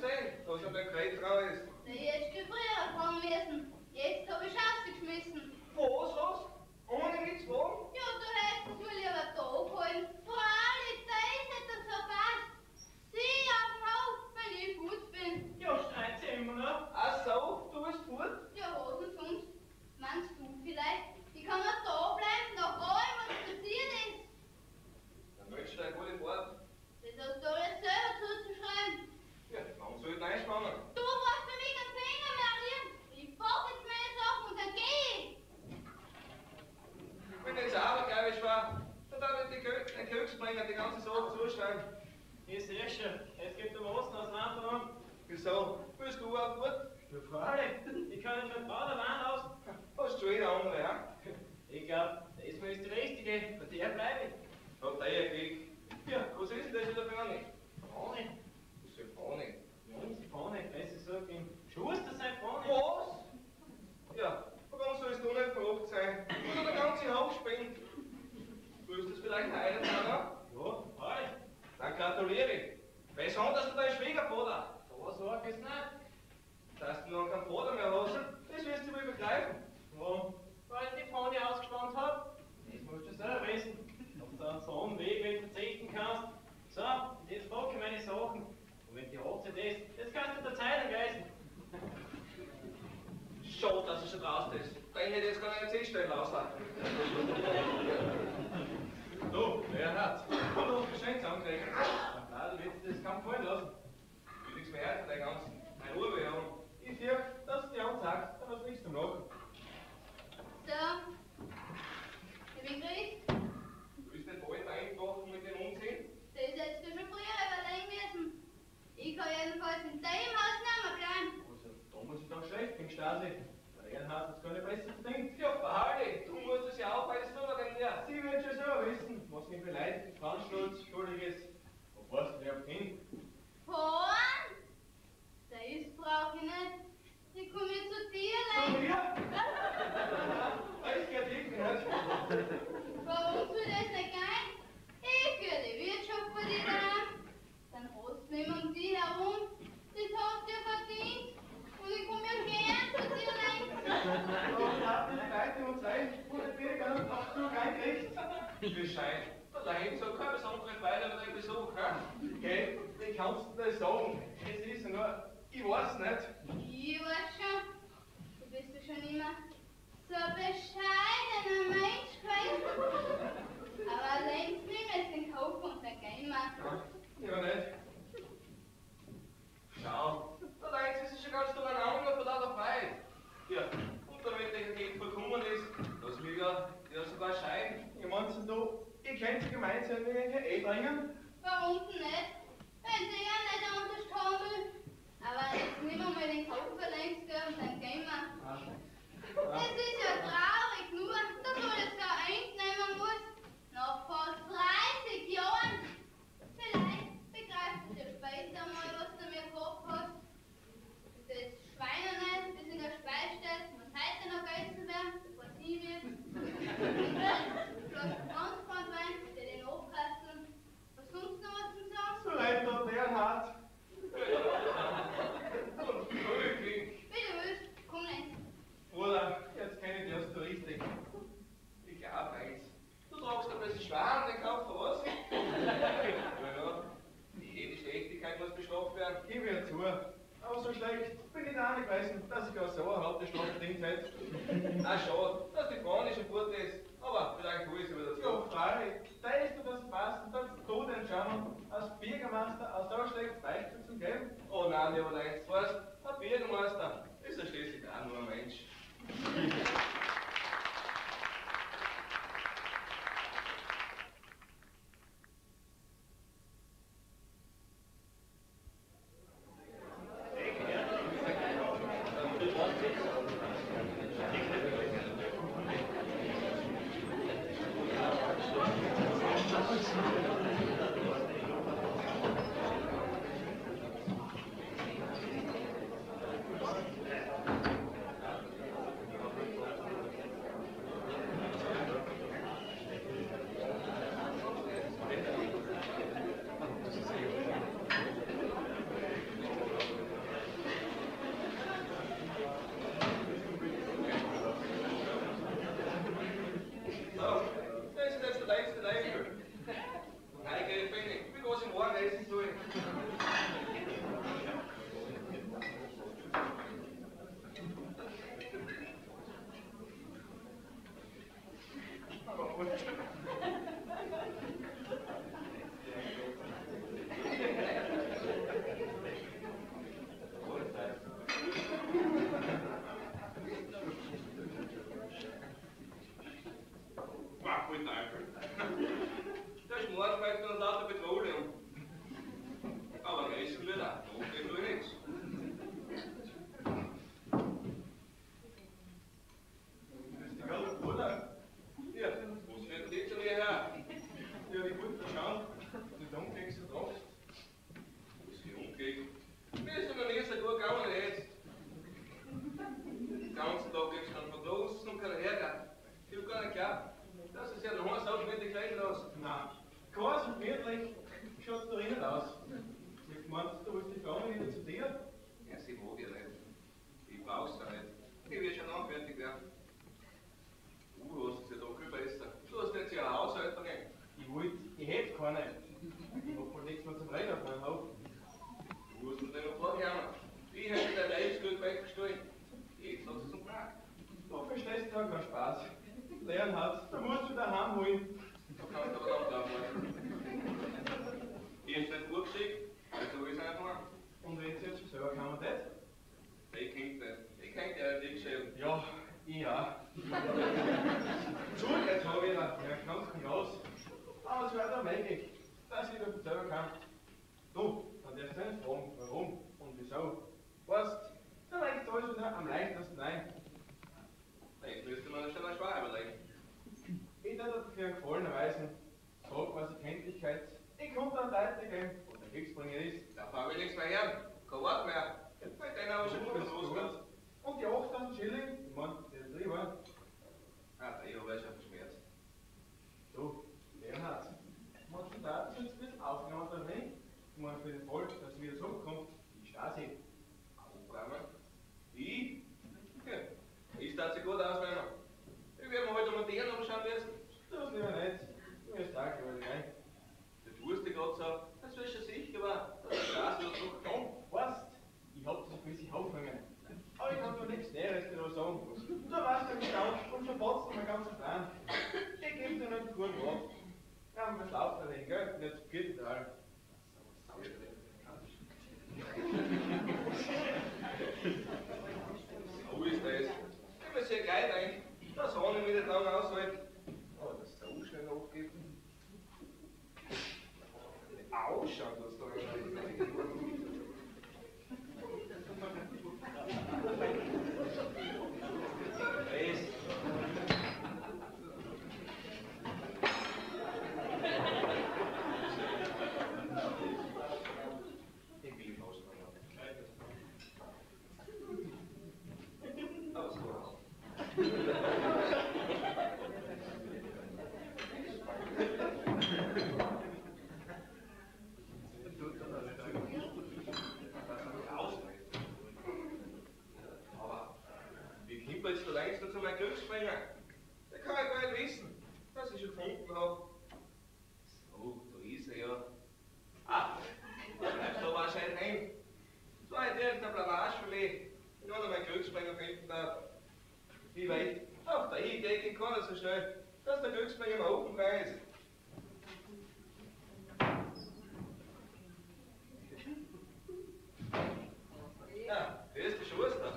gesehen, dass er beim Kreuzrau ist. Der hättest du früher kommen müssen. Jetzt hab ich rausgeschmissen. Was? Ohne mit zu fahren? Ja, du hättest es mir lieber da geholt. Freilich, da ist etwas verpasst. Sieh auf dem Hof, wenn ich gut bin. Ja, schreit sie immer noch. Ach so, du bist fort? Ja, was denn sonst? Meinst du vielleicht? Ich kann noch da bleiben, nach allem, was passiert ist. Dann möchtest du eine gute Fahrt. Das hast du jetzt selber zuzuschreiben. Ja, warum soll ich nicht einspannen? Du brauchst für mich keinen Finger mehr rühren. Ich pack jetzt meine Sachen und dann geh ich. Wenn jetzt aber gleich war, dann darf ich den Köksbringer die ganze Sache zuschreiben. Ich sehe schon, es gibt am Osten aus Landung. Wieso? Bist du auch gut? Ja, freilich. Ich kann nicht mehr Frau da Wahn lassen. Hast du jeder andere, ja? Ich glaube, das ist die richtige. Bei der bleibe ich. Hat der Weg. Ja, was ist denn das wieder für eine? Fahne. Was für eine Fahne? Ja, unsere Fahne. Besser gesagt, im Schuster sei Fahne. Was? Ja, warum sollst du nicht verrückt sein? Oder der ganze Hof spinnt? Willst du es vielleicht heiraten, Anna? Ja, freilich. Dann gratuliere ich. Besonders du dein Schwiegervater. Da sag ich's nicht. Dass du noch keinen Vater mehr hast, das wirst du wohl begreifen. Warum? Weil ich die Fahne ausgespannt habe. Das musst du selber wissen. Ob du auf so einen Weg nicht verzichten kannst. So, jetzt packe ich meine Sachen. Und wenn die Hochzeit ist, jetzt kannst du der Zeitung lesen. Schade, dass er schon draußen ist. Den hätte ich jetzt gar nicht hinstellen lassen. Du, wer hat? Du, Geschenk zusammenkriegen. Na, du willst das kaum fallen lassen. Ich will nichts mehr hören von der ganzen. Eine Ruhe haben. Ich fürchte, dass du dir ansagst, dann hast du nichts zum Lachen. So. Ich bin gekriegt. Willst du nicht bald einpacken mit dem Umziehen? Das hättest du schon früher überlegen müssen. Ich kann jedenfalls in deinem Haus nicht mehr bleiben. Also, da muss ich dann schlecht, bin Stasi. Der Ehrenhaus hat's gar nicht besser verdient. Ja, verhalte. Du musst es ja auch alles tun, wenn der. Sie wird schon selber wissen, was ihm beleidigt, Franzschnurz, schuldig ist. Wo fährst du überhaupt hin? Fahren? Das brauch ich nicht. Ich komme jetzt zu dir Zu rein. mir? Alles geht nicht. Warum soll das nicht gehen? Ich führe die Wirtschaft von dir daheim. Dann hast du nicht mehr um dich herum. Das hast du dir verdient. Und ich komme ja gern zu dir rein. Und habt ihr die Leute und Zeit, wo der Bürger noch so reinkriegt? Bescheid. Daheim so kein besondere Freude über den Besuch, hä? Gell, wie kannst du das sagen? Es ist ja nur, ich weiß nicht. Ich weiß schon. Du bist ja schon immer so ein bescheidener Mensch gewesen. Aber längst nimm jetzt den Kopf und dann gehen wir. Ja, nicht. Schau, da denkst du, es ist schon ganz durcheinander von lauter Freude. Ja, und damit der Kind verkommen ist, lass mich ja sogar scheiden. Ich meinst du, ihr könnt sie gemeinsam in eine Ehe bringen? Warum denn nicht? Wenn sie ja nicht anders haben will. Aber jetzt nehmen wir mal den Kopf längst und dann gehen wir. Das ist ja traurig nur, dass man jetzt gar einnehmen muss. Nach fast 30 Jahren. Vielleicht begreifst du dir später mal, was du mir gehabt hast. Das Schweine nicht, das in der Speise steht, muss heute noch gegessen werden, bevor sie wird. Flasche Franzbrandwein, der den abkasteln. Was sonst noch was zum Sagen? So leid der Bernhard. Und König. Wie du willst, komm nicht. Bruder, jetzt kenne ich dich aus Touristik. Ich glaub eins. Du tragst ein bisschen schwer an den Kopf, für was? Ja, jede Schlechtigkeit muss bestraft werden. Gib mir zu. Aber so schlecht bin ich da nicht gewesen, dass ich gar so eine harte Strafe verdient hätte. Ah, schade, dass die Frau nicht schon gut ist. Aber vielleicht hol ich sie wieder Ja, zurück. freilich. Teilst du das passt und dann du den Schauen als Bürgermeister aus so schlechtes Beispiel zu geben? Oh nein, lieber Leid, weißt du, ein Bürgermeister ist ja schließlich auch nur ein Mensch. Ja. Zugehört habe ich ja ganz groß. Aber es wäre dann möglich, dass ich da selber kann. Du, dann darfst du nicht fragen, warum und wieso. Weißt, da reicht alles wieder am leichtesten ein. Ich müsste mir das schon mal schwer überlegen. Ich würde für einen Gefallen erweisen, sag, was die Kenntlichkeit, ich konnte dann weitergeben, wo der Kriegsbringer ist. Davon will ich nichts mehr hören. Kein Wort mehr. Bei denen habe ich schon gut losgegangen. Und die 8000 Schilling, ich meine, der drüber. Ah, der Euro ist schon verschmerzt. Du, Leonhard, manche Daten sind jetzt ein bisschen aufgenommen oder nicht? Ich meine, für den Fall, dass es wieder so kommt, die Stasi. Aufräumen? Ich? Ja. Ich darf sie gut ausnehmen. Ich werde mir heute um den umschauen müssen. Du hast lieber nicht. Du wirst auch gewollt, nein. Du tust dich gerade so, als wärst du sicher war, dass die Straße noch durchkommt. Weißt, ich hab das ein bisschen aufhängen. Aber ich kann dir nichts Näheres darüber sagen. Du weißt ja nicht aus und verpatzt mein ganzer Plan. Ich gebe dir nicht gut Rat. Ja, man schlaft allein, gell? Nicht geht total. So ist das. Ich muss ja gleich rein. Das habe ich mir nicht lange aushalten. Aber das so schnell aufgeben. Ausschauen, dass da Glücksbringer. Der kann ja gar nicht wissen, was ich schon gefunden habe. So, da ist er ja. Ah, da bleibst du aber anscheinend hängen. Das war halt irgendein Blamage für mich, wenn ich meinen Glücksbringer finden darf. Wie weit? Auf der Idee geht keiner so schnell, dass der Glücksbringer im Open ist. Ja, wer ist der Schuster?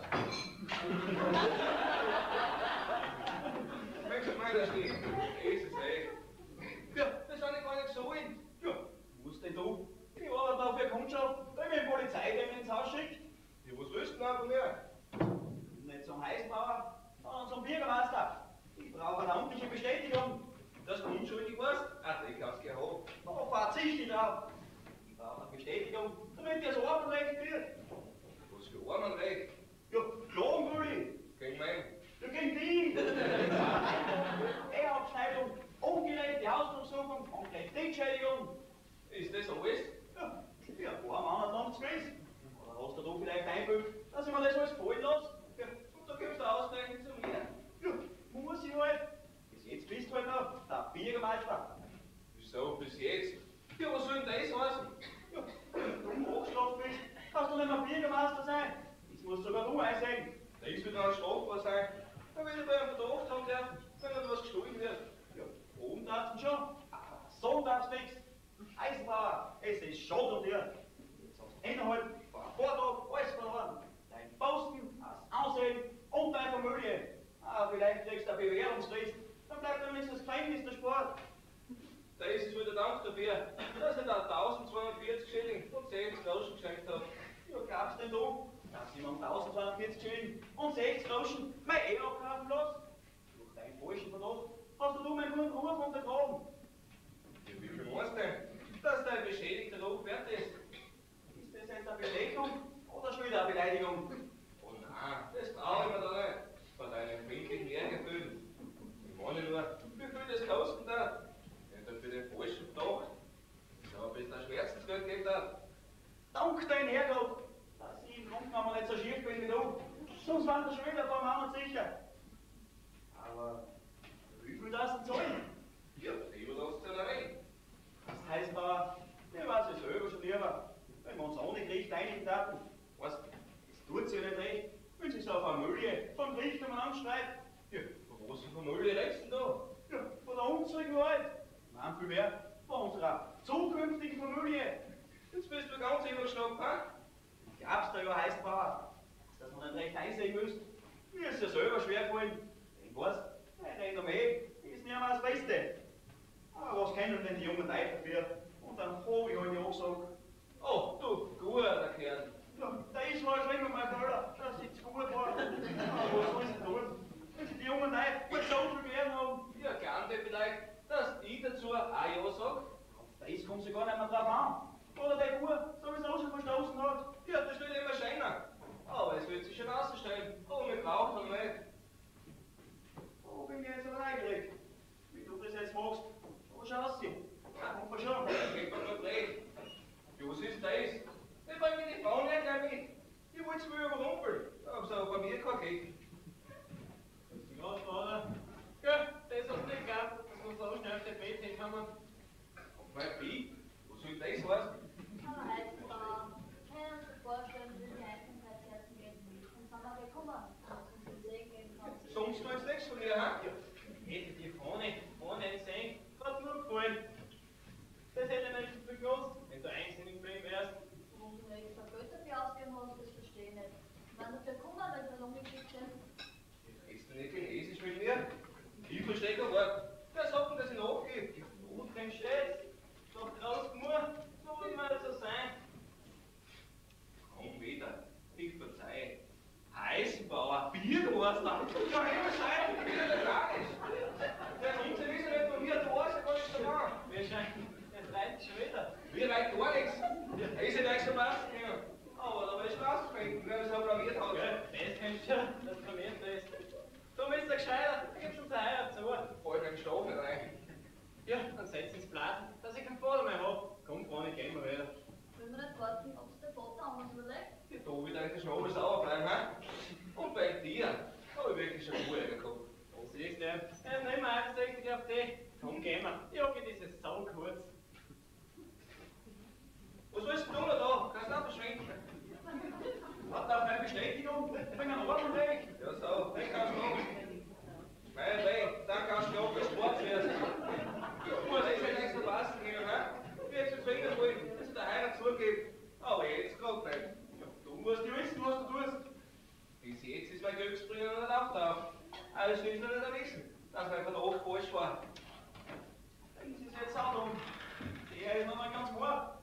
Da steht, Jesus, ey. Ja, das habe ich gar nicht so in. Ja, was denn du? Ich war da für Kundschaft, wenn mir die Polizei dem ins Haus schickt. Ja, was willst du denn von mir? Nicht zum Heißbauer, sondern zum Bürgermeister. Ich brauche eine amtliche Bestätigung. Dass du unschuldig warst? Ach, ich hab's gehabt. Da verzichte ich drauf. Ich brauche eine Bestätigung, damit das Ordenrecht wird. Was für Ordenrecht? Ja, klagen will ich. Gegen meinen? Ja, gegen die. Eheabschneidung, ungerechte Hausdurchsuchung, Entschädigung. Ist das alles? Ja, ja, ein paar Monate lang zu gewesen. Oder hast du vielleicht eingebildet, dass ich mir das alles fallen lasse? Ja, und da gibst du ausgerechnet zu mir. Ja, muss ich halt. Bis jetzt bist du halt noch der Bürgermeister. Wieso bis jetzt? Ja, was soll denn das heißen? Ja, wenn du hochgeschlafen bist, kannst du nicht mehr Bürgermeister sein. Das musst sogar du einsehen. Das wird dann strafbar sein. Wenn wir bei einem Verdacht haben dürfen, wenn da was gestohlen wird. Ja, oben darfst du schon, aber so darfst du nichts. Eisenbauer, es ist schade um dir. Jetzt hast du innerhalb von einem Vortrag alles verloren. Dein Posten, das Ansehen und deine Familie. Ah, vielleicht kriegst du eine Bewährungsfrist. Dann bleibt wenigstens das Gefängnis der Sport. Da ist es wieder Dank dafür, dass ich da 1240 Schilling und 60 Groschen geschenkt habe. Ja, glaubst denn du, dass ich mir 1042 Schilling und 60 Groschen mein Ehe abkaufen lasse? Durch deinen falschen Verdacht hast du meinen guten Ruf untergraben. Ja, wie viel meinst du denn, dass dein beschädigter Ruf wert ist? Ist das jetzt eine Belegung oder schon wieder eine Beleidigung? Oh nein, das traue ich mir da nicht. Von deinem friedlichen Ehrgefühl. Ich meine nur, wie viel das kosten darf. Wenn du für den falschen Verdacht so ein bisschen Schmerzensgeld geben darf. Dank dein Herrgott, dass ich im Grunde genommen nicht so schief bin wie du. Sonst waren wir schon wieder ein paar Monate sicher. Aber wie viel das denn zahlen? Ja, lieber lasst es ja rein. Das heißt aber, ich weiß es selber schon lieber, wenn wir uns ohne Gericht einigen taten. Weißt, es tut sich ja nicht recht, wenn sich so eine Familie vom Gericht umeinander schreit. Ja, von was für Familie redest du da? Ja, von der unsrigen halt. Nein, viel mehr, von unserer zukünftigen Familie. Jetzt bist du ganz übergeschlagen, ha? Glaubst du ja, Heißbauer, dass man nicht recht einsehen müsst? Wir mir ist ja selber schwer gefallen. Ich weiß, nein, nein, um ist nicht mehr das Beste. Aber was kennen denn die jungen Leute dafür? Und dann habe ich halt auch gesagt, Oh, du guter Kerl. ja, da ist mal schon immer mein Bruder, dass ich zu gut war. Aber was soll ich tun? Wenn sie die jungen Leute halt so viel gern haben. Ja, gern dir vielleicht, dass ich dazu auch Ja sag. Das kommt sich gar nicht mehr drauf an. Oder der Uhr sowieso schon verstoßen hat. Ja, das wird immer schöner. Aber es wird sich schon ausstellen. Oh, wir brauchen ihn nicht. Oh, bin ich jetzt aber neugierig. Wie du das jetzt machst. Aber schau aus, kommt mal schon. Geht man nur drehen. Ja, was ist das? Ich bring mir die Frau nicht gleich mit. Ich wollte sie mir überrumpeln. Aber so bei mir kein Geld. Ist die Gast, oder? Ja, das hat nicht geklappt, dass wir so schnell auf den Bett hinkommen. Und mein Vieh? Was soll das heißen? Aber Heizenbauer, können Sie sich vorstellen, wie die Eisenzeitherzen gehen? Und sind wir gekommen, dass uns den Segen geben kann. Sonst noch jetzt nichts von dir, ha? Hätte die vorne gesehen, hat nur gefallen. Das hätte nicht so viel genutzt, wenn du einsinnig geblieben wärst. Warum du nicht extra Geld dafür ausgeben hast, das verstehe ich nicht. Wenn du für Kummer, wenn du noch mitgeschickt sind, Ist du nicht chinesisch mit mir? Ich verstehe kein Wort. Wer sagt denn, dass ich nachgehe? Du drin stehst, doch draußen nur, so will man so sein. Komm wieder, ich verzeih. Eisenbauer, Bierwurstler. Ja, immer sein, wie der tragisch. Der Unsinn ist ja nicht von mir, du hast ja gar nichts gemacht. Wir scheinen, das reicht schon wieder. Wir reicht gar nichts. Er ist ja nicht so passen können. Aber da will ich rausfinden, wer das so blamiert hat. Ja, das kannst du schon, das blamiert ist. Du bist der Gescheiter, gibst uns eine Heirat zu. Voll den Stoff nicht rein. Ja, dann setz ins Blatt, dass ich keinen Vater mehr hab. Komm, Freunde, gehen wir wieder. will man nicht warten, ob es der Vater anders überlegt. Ja, da wird eigentlich schon alles sauer bleiben, hä? Und bei dir habe ich wirklich schon Ruhe gehabt. Du siehst du, jetzt nehmen wir eins richtig auf die. Komm, gehen wir. Die Jacke, die ist jetzt so kurz. Was willst du tun da? Kannst du auch verschwinden? Warte auf meine Bestätigung. Bring einen Ordnung weg. Ja, so, den kannst du machen. Mein Weg, dann kannst du auch Sport werden. Du musst jetzt nicht extra passen gehen, hä? Wie jetzt zufrieden wollen, dass ich der Heirat zugebt. Aber jetzt gerade nicht. Ja, du musst ja wissen, was du tust. Bis jetzt ist mein Glücksbringer noch nicht auftaucht. Alles will ich noch nicht wissen, dass mein Vertrag falsch war. Das ist jetzt auch dumm. Der ist noch mal ganz wahr.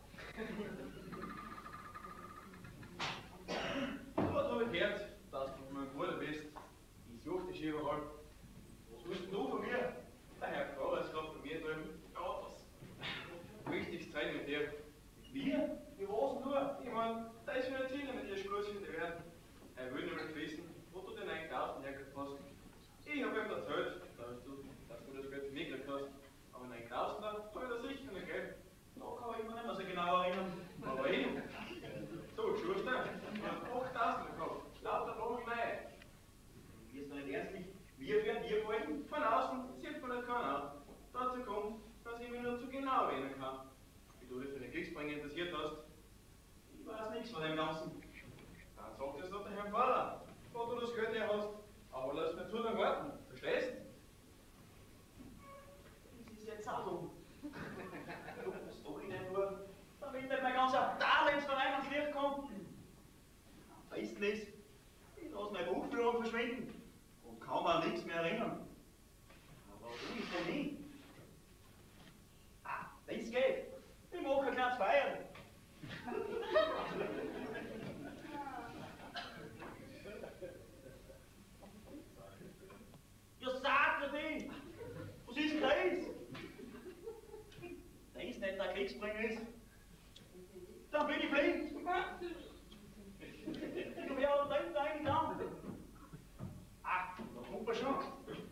Was habe ich gehört, dass du mein Bruder bist? Ich suche dich überall. Was willst denn du von mir? Der Herr Pfarrer ist gerade bei mir drüben. Ja, was? Wichtigste Zeit mit dir. Wir? Wie war's denn nur? Ich mein, da ist mir Ziele mit dir Schluss in der Welt. Er will nämlich wissen, wo du den 9000 hergekriegt hast. Ich habe ihm erzählt, dass du das Geld für mich gekriegt hast. Aber 9000er soll er sicher nicht geben. Da kann ich mich nicht mehr so genau erinnern. Aber ich, so, Schuster, ich habe 8000 gekauft. Lauter Blumen rein. Wir sind nicht ernstlich. Wir werden dir folgen. Von außen sieht man das keiner. Dazu kommt, dass ich mich nur zu genau erinnern kann. Wie du dich für den Kriegsbringer interessiert hast. Ich weiß nichts von dem Ganzen. Dann sagt es doch der Herr Pfarrer, wo du das Geld her hast. Aber lass mir zu lange warten. Verstehst? Das ist jetzt auch dumm. Was tue ich denn nur, damit nicht mein ganzer Darlehensverein ans Licht kommt? Am besten ist, ich lasse meine Buchführung verschwinden und kann mir an nichts mehr erinnern. Aber wo ist denn hin? Ah, wenn's geht, ich mache ein kleines Feiern. Ja, sag mir den! Was ist denn das? Wenn es nicht der Kriegsbringer ist, dann bin ich blind. Du wärst da drin reingegangen. Ah, da kommt er schon.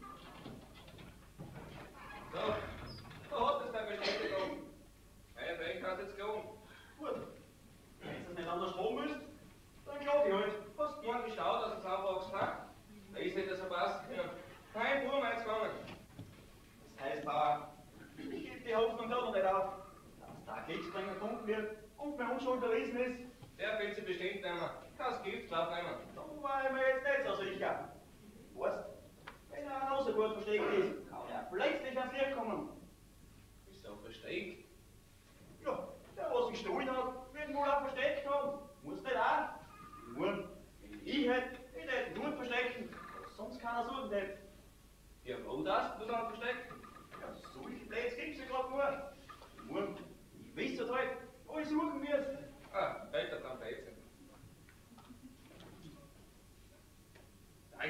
So, da hast du es deine Bestätigung. Mein Weg kannst jetzt gehen. Gut. Wenn du es nicht anders haben willst, dann glaub ich halt. Hast du morgen geschaut, dass du es anfragst, ha? Da ist nicht, dass er passt. Ja. Kein Bruder meins gegangen. Das heißt aber, ich gebe die Hoffnung da noch nicht auf, dass der Kriegsbringer gefunden wird und bei uns schon unterwiesen ist. Der will sie bestimmt nicht mehr. Kein Gift, glaub nicht mehr. Da war ich mir jetzt nicht so sicher. Weißt, wenn er noch so gut versteckt ist, kann er plötzlich ans Licht kommen. Ist auch versteckt. Ja, der, was sich gestohlen hat, wird ihn wohl auch versteckt haben. Muss nicht auch. Nur, wenn ich hätte, ich hätte ihn nur verstecken.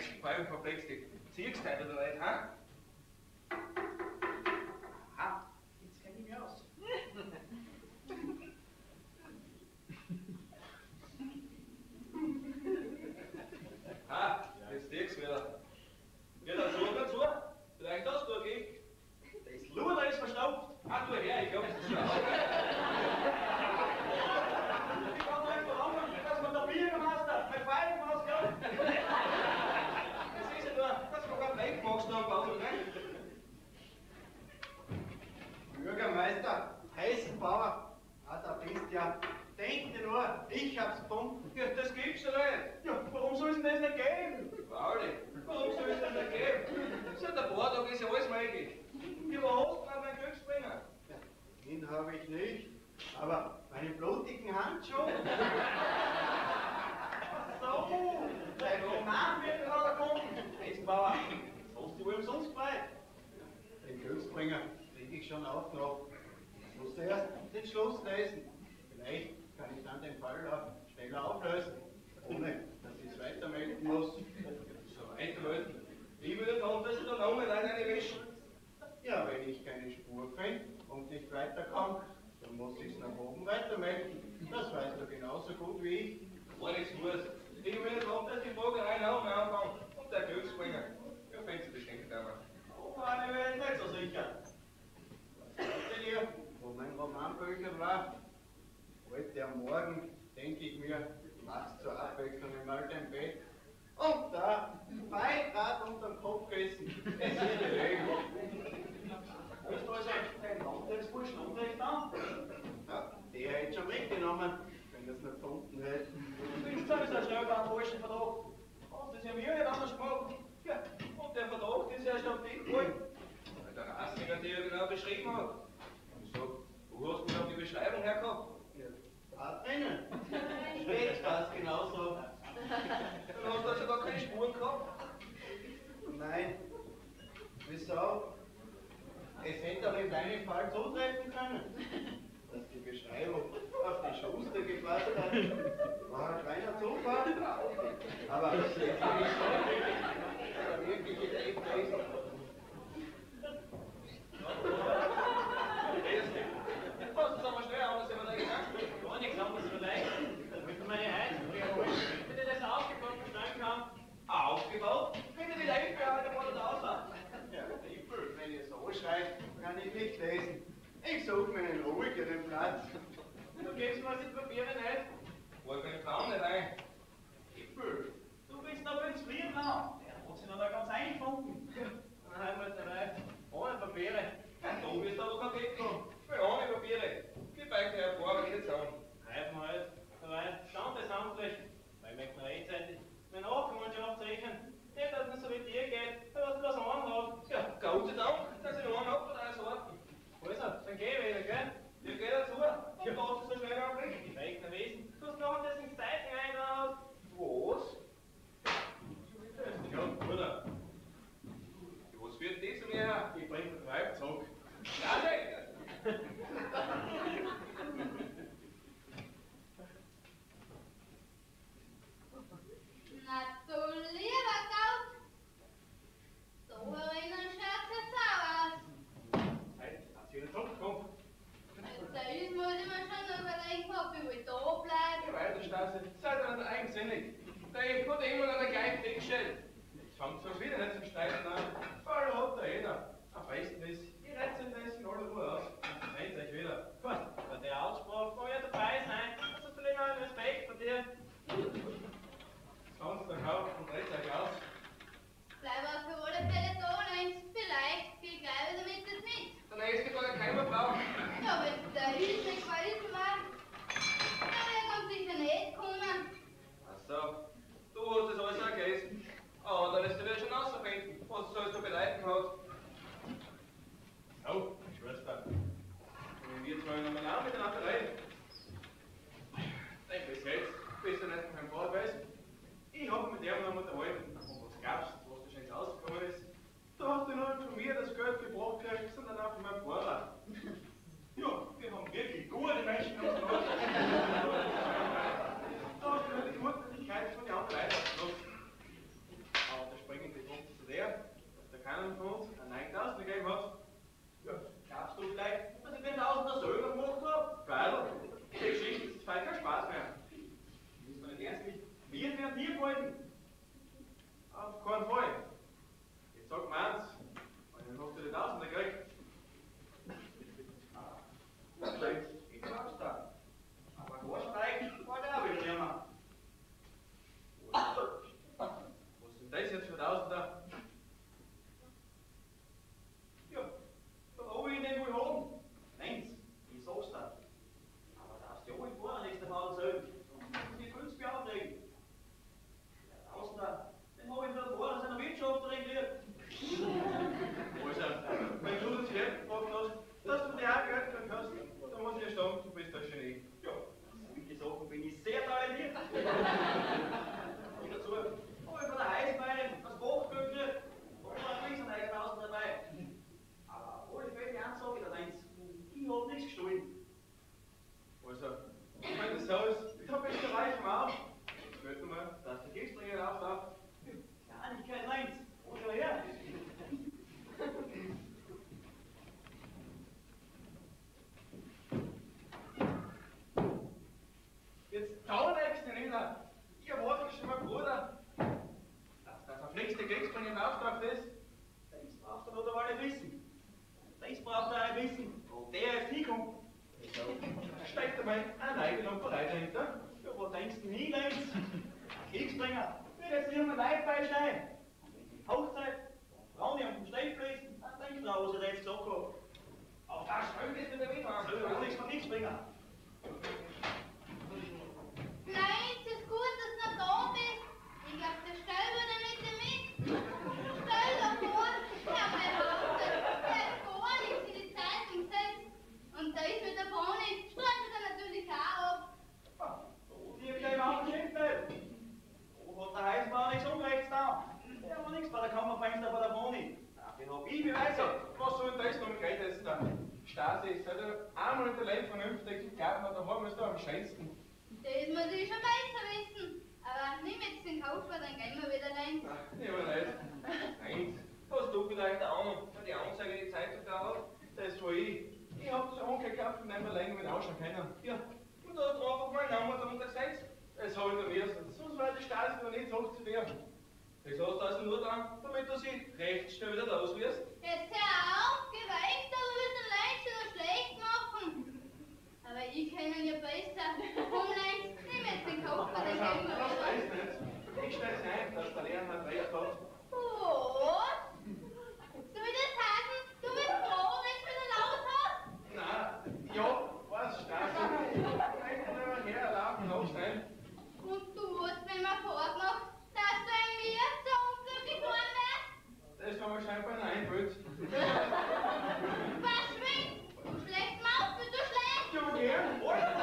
Fein verflexte. Ziehst du oder nicht, ha? Aha, jetzt kenn ich mich aus. Ha, jetzt liegt's wieder. Geh dazu. Vielleicht hast du ein Gift. Das Luder ist verstaubt. Ah, du her, ich glaub, das ist schon aus. Ich kann doch nicht verlangen, dass man der Biermeister mit Feigen auskommt. Das ist ja nur, dass du gerade weggmachst, noch ein Bauch, ne? Bürgermeister, Heißenbauer, da bist ja. Denk dir nur, ich hab's gefunden. Ja, das gibt's ja nicht. Ja, warum soll es denn das nicht geben? Pauli, warum soll es das nicht geben? Seit ein paar Tagen ist ja alles möglich. Ja, wo hast du denn meinen Glücksbringer? Den habe ich nicht, aber meinen blutigen Handschuh. So, dein Roman wird gerade gefunden. Eisenbauer, das hast du wohl umsonst frei. Den Glücksbringer krieg ich schon auch noch. Ich muss erst den Schluss lesen. Vielleicht kann ich dann den Fall auch schneller auflösen, ohne dass ich es weitermelden muss. So weitermelden. Ich würde glauben, dass ich da noch mal eine wischen. Ja, wenn ich keine Spur finde und nicht weiterkomme, dann muss ich es nach oben weitermelden. Das weißt du genauso gut wie ich. War nichts los. Ich würde glauben, dass die Fragerei noch mal anfangen. Und der Glücksbringer. Ja, fängt sie bestimmt einmal. Oh, meine wäre ich nicht so sicher. Was sagte dir, wo mein Romanbücher war? Heute am Morgen denke ich mir, mach's zur Abwechslung mal dein Bett. Und da, weit Rad unterm Kopfkissen. Es ist gelegen. Hast du also deinen Landtagsburschen Unterricht an? Ja, der hätte schon mitgenommen, wenn er es nicht gefunden hätte. Du bist sowieso ein schneller falschen Vertrag. Hast das ja mir nicht anders gemacht. Ja, und der Vertrag ist erst auf dich gefallen. Weil der Rassinger dir ja genau beschrieben hat. Und so, wo hast du denn die Beschreibung hergehabt? Da drinnen. Steht das genauso. Dann hast du also gar keine Spuren gehabt. Nein. Wieso? Es hätte doch in deinem Fall zutreffen können, dass die Beschreibung auf die Schuster gepasst hat. War ein kleiner Zufall. Aber das ist nicht der wirkliche Leben ist. Hast du es aber schnell anders überlegt, ne? Gar nichts anderes vielleicht. Damit meine Heizung wenn ich das aufgebaut verstehen kann. Aufgebaut? Wenn du die Leibbehalte vor der Auswahl. Ja, Tippel, wenn ihr so schreibt, kann ich nicht lesen. Ich suche mir einen ruhigeren Platz. Du gibst mir die Papiere nicht. Wollt mir den Traum nicht ein. Hippel, du bist noch ins Frieren an. Der hat sich noch da ganz eingefunden. Dann haben wir es dabei. Ohne Papiere. Du bist aber kein Gecko. Für ohne Papiere. Gib euch der vor, aber nicht zusammen. Schreiben wir halt. Soweit standesamtlich. Weil wir möchten rechtzeitig meine Nachkommenschaft rechnen. Nicht, dass es so wie dir geht, dass du das anhat. Ja, Gott sei Dank, dass ich noch einen hab von deiner Sorten. Also, dann geh wieder, gell? Ja, geh dazu. Und was du so schnell anbringst. Die Rechner wissen. Du hast noch das ins Zeitung eingehauen. Was? Ja, Bruder. Was wird das um her? Ich bring den Weib zurück. Ja, nicht. Na du lieber Gott, so erinnern schaut es aus. Halt, hat sie wieder zurückgekommen. Jetzt muss ich mir schon überlegen, ob ich wohl da bleibe. Geh weiter, Stasi. Seid ihr nicht eigensinnig. Der hat immer noch den gleichen Weg gestellt. Jetzt fängt es wieder nicht zum Streiten an. Voll hat da jeder. Am besten ist, ihr reizt das in aller Ruhe aus. Und seht euch wieder. Gut, bei der Aussprache kann ich ja dabei sein. Das hast du länger einen Respekt vor dir. Sonst dann kauft und dreht euch aus. Bleib auf für alle Fälle da, Lenz. Vielleicht geh ich gleich wieder mit das mit. Der nächste kann ja keiner brauchen. Ja, wenn der ist nicht gefällt mir, dann wird er sicher nicht kommen. Ach so. Du hast das alles auch gelesen. Aber dann lässt du wieder schon rausfinden, was du sollst du Glücksbringer, wird jetzt hier mit Leib beistehen. Und wenn die Hochzeit, Frauen die am Stein fließen, dann denkt er, was er jetzt gesagt hat. Auf das Schön ist mit der Mitfahren. So, will nichts von nichts bringen. Nein, es ist gut, dass du noch da bist. Ich glaub, der Stell würde mit dir mit. Stell dir vor, der behauptet, der hat gar nichts in die Zeitung gesetzt. Und da ist mit der Fahne, streitet er natürlich auch ab. Die habe ich ja überhaupt nicht gefällt. Wo hat der Heißbauer nichts Unrechts da? Der hat mir nichts bei der Kammerfenster von der Wohnung. Den hab ich Beweise. Was soll denn das noch mit Geld jetzt da? Stasi, seid ihr einmal in der Leben vernünftig? Ich glaube, da haben wir es da am schönsten. Das muss ich schon besser wissen. Aber nimm jetzt den Koffer, dann gehen wir wieder rein. Ich aber nicht. Nein. Hast du vielleicht eine Ahnung, wer die Anzeige in die Zeitung da hat? Das war ich. Ich hab das angekauft und einmal länger mit ausschauen können. Ja. Und da hast du einfach meinen Namen darunter gesetzt. Das habe ich da müssen. Sonst war die Stasi noch nicht so zu werden. Das hast du also nur dann, damit du sie recht schnell wieder los wirst. Jetzt hör auf, geweiht, da wirst du leicht oder schlecht machen. Aber ich kenne ihn ja besser. Komm, Lenz, nimm jetzt den Koffer, dann gehen wir Das wieder. weiß nicht. Ich stell's ein, dass der Lehrmann recht hat. Was? Soll ich das sagen? Du bist froh, wenn du wieder laut hast? Nein, ja, was, Stasi? Einfach nur her, laufen, aufstellen. Und du hast, wenn man fortmacht, dass du ein mir so unglücklich geworden wärst? Das haben wir scheinbar eingebildet. Was schwingt? Du schlägst Maus, du schlägst! Ja, gern.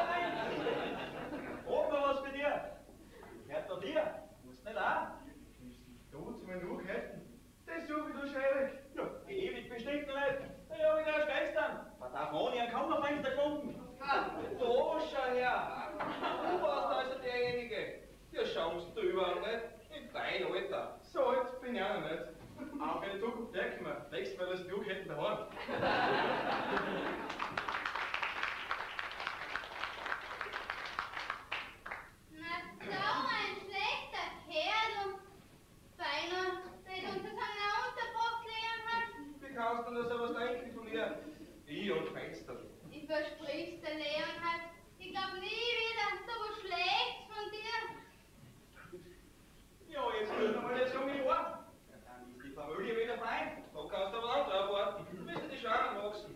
Frag mal was bei dir. Gehört doch dir. Musst nicht auch. Du, zu mir noch hätten. Das suche ich doch schwierig. Ja, ewig bestimmt noch nicht. Da hab ich erst gestern. Da darf man ohne ein Kammerfenster gefunden. Ah, da schau her. Du warst also derjenige. Ja, schaust du überhaupt nicht. In dein Alter. So alt bin ich auch noch nicht. Aber in der Zukunft denken wir, nächstes Mal das Buch hätten daheim. Na, so ein schlechter Kerl und feiner, der uns das an der Unterbruch klären hat. Wie kannst du denn sowas denken von mir? Ich und Fenster. Ich versprich's der Leonhard. Ich glaub nie wieder so was Schlechtes von dir. Ja, jetzt müssen wir mal das um die Ohren. Ja, dann ist die Familie wieder fein. Da kannst du aber auch drauf warten. Du wirst ja die Schwanen wachsen.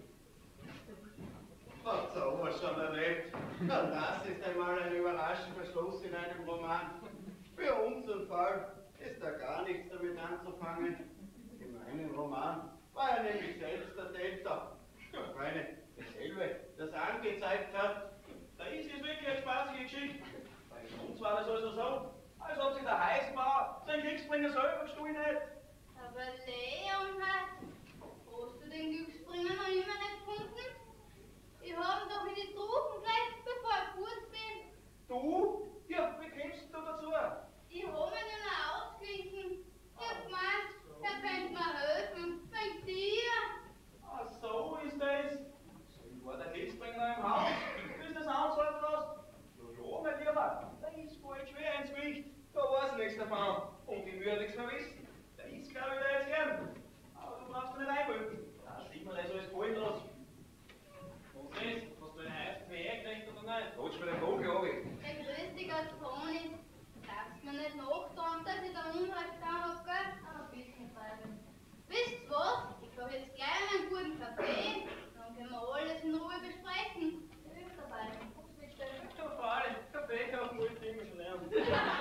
Hat sowas schon erlebt. Na, das ist einmal ein überraschender Schluss in einem Roman. Für unseren Fall ist da gar nichts damit anzufangen. In meinem Roman war er nämlich selbst der Täter. Ja, meine, dasselbe, das angezeigt hat. Da ist jetzt wirklich eine spaßige Geschichte. Bei uns war das also so, als ob sich der Heißbauer seinen Glücksbringer selber gestohlen hätte. Aber Leonhard, hast du den Glücksbringer noch immer nicht gefunden? Ich hab ihn doch in die Truppen gleich, bevor ich fort bin. Du? Ja, wie kommst du dazu? Ich hab ihn ja noch ausgeglichen. Ich hab gemeint, er könnte mir helfen. Wegen dir. Ah, so ist das. So war der Glücksbringer im Haus. Bis das anzahlt hast. Ja, mein Lieber, da ist bald schwer ins Gewicht. Da weiß nichts davon. Und ich würde nichts mehr wissen. Da ist, glaube ich, da jetzt gern. Aber du brauchst dich nicht einbilden. Da sieht man das alles fallen lassen. Was ist? Hast du eine heiße PR gekriegt oder nicht? Rutsch mir den Vogel runter. Der grüß dich als Toni. Darfst mir nicht nachtragen, dass ich da Unrecht da hab, gell? Aber bisschen bleiben. Wisst was? Ich koch jetzt gleich einen guten Kaffee. Dann können wir alles in Ruhe besprechen. Du hilfst dabei. Guckst mich stellen. Ja, freilich. Kaffee kaufen wollte ich immer schon lernen.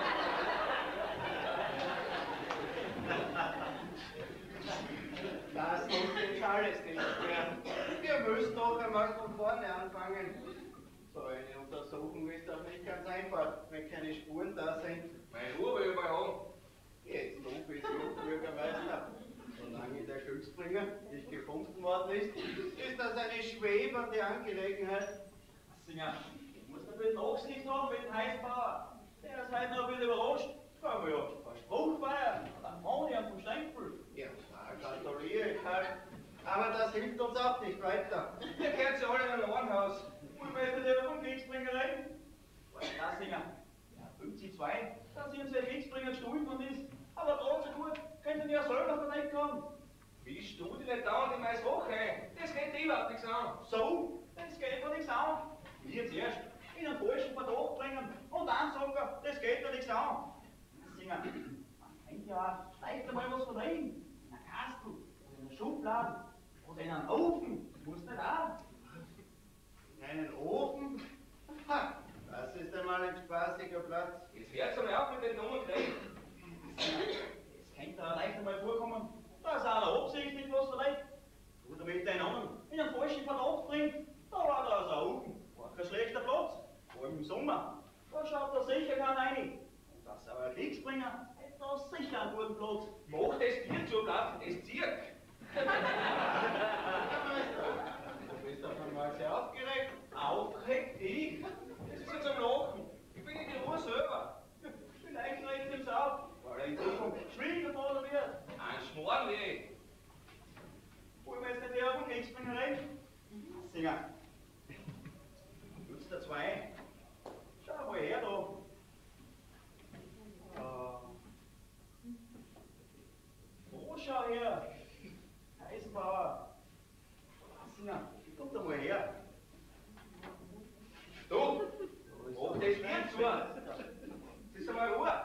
Das muss jetzt alles nicht mehr. Wir müssen doch einmal von vorne anfangen. So eine Untersuchung ist doch nicht ganz einfach, wenn keine Spuren da sind. Meine Ruhe will ich mal haben. Jetzt du bist Bürgermeister. Solange der Glücksbringer nicht gefunden worden ist, ist das eine schwebende Angelegenheit. Singer, ich muss ein bisschen Nachsicht haben mit dem Heißbauer. Der ist heute noch ein bisschen überrascht. Können wir ja eine Spruchfeier an der Moni und vom Stempel. Ja, da gratuliere ich halt. Aber das hilft uns auch nicht weiter. Ihr kennt sie alle in einem Ohrenhaus. Und möchtet ihr vom Kriegsbringer reden? Was ist das, Singer? Ja, 52, dass ihr zwei Kriegsbringer gestohlen worden ist. Aber trotzdem gut, könnt ihr ja selber verdeckt haben. Wie du dich nicht dauernd in meine Sache ein? Das geht dir überhaupt nichts an. So, das geht mir nichts an. Wir zuerst in einen falschen Verdacht bringen und dann sagen, das geht mir nichts an. Singer, man kennt ja leicht einmal was verdrehen. In einer Kastel, oder in einer Schublade, oder in einem Ofen. Muss nicht auch. In einen Ofen? Ha, das ist einmal ein spaßiger Platz. Jetzt hört's einmal auf mit den dummen Krieg. Es könnte da leicht einmal vorkommen, dass einer absichtlich was verdreht. Oder mit den anderen in einen falschen Verdacht bringt. Da war da also oben. War kein schlechter Platz. Vor allem im Sommer. Da schaut da sicher keiner rein. Und das ist aber ein Kriegsbringer. Hätte da sicher einen guten Platz. Mach das Tier zu, Platz, es Zirk. Du bist auf einmal sehr aufgeregt. Aufgeregt, ich? Das ist jetzt am Lachen. Ich bin in die Ruhe selber. Vielleicht regt es auf, weil er in Zukunft Schwiegervater wird. Ein Schmoren wie ich. Wollen wir jetzt nicht eher von Kriegsbringer reden? Singer. Nutzt da zwei. Schau mal her da. Wo schau her? Eisenbauer. Singer, kommt da mal her. Du, mach das Tier zu. Das ist einmal Ruhe.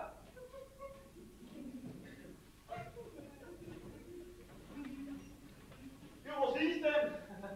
Ja, was ist denn?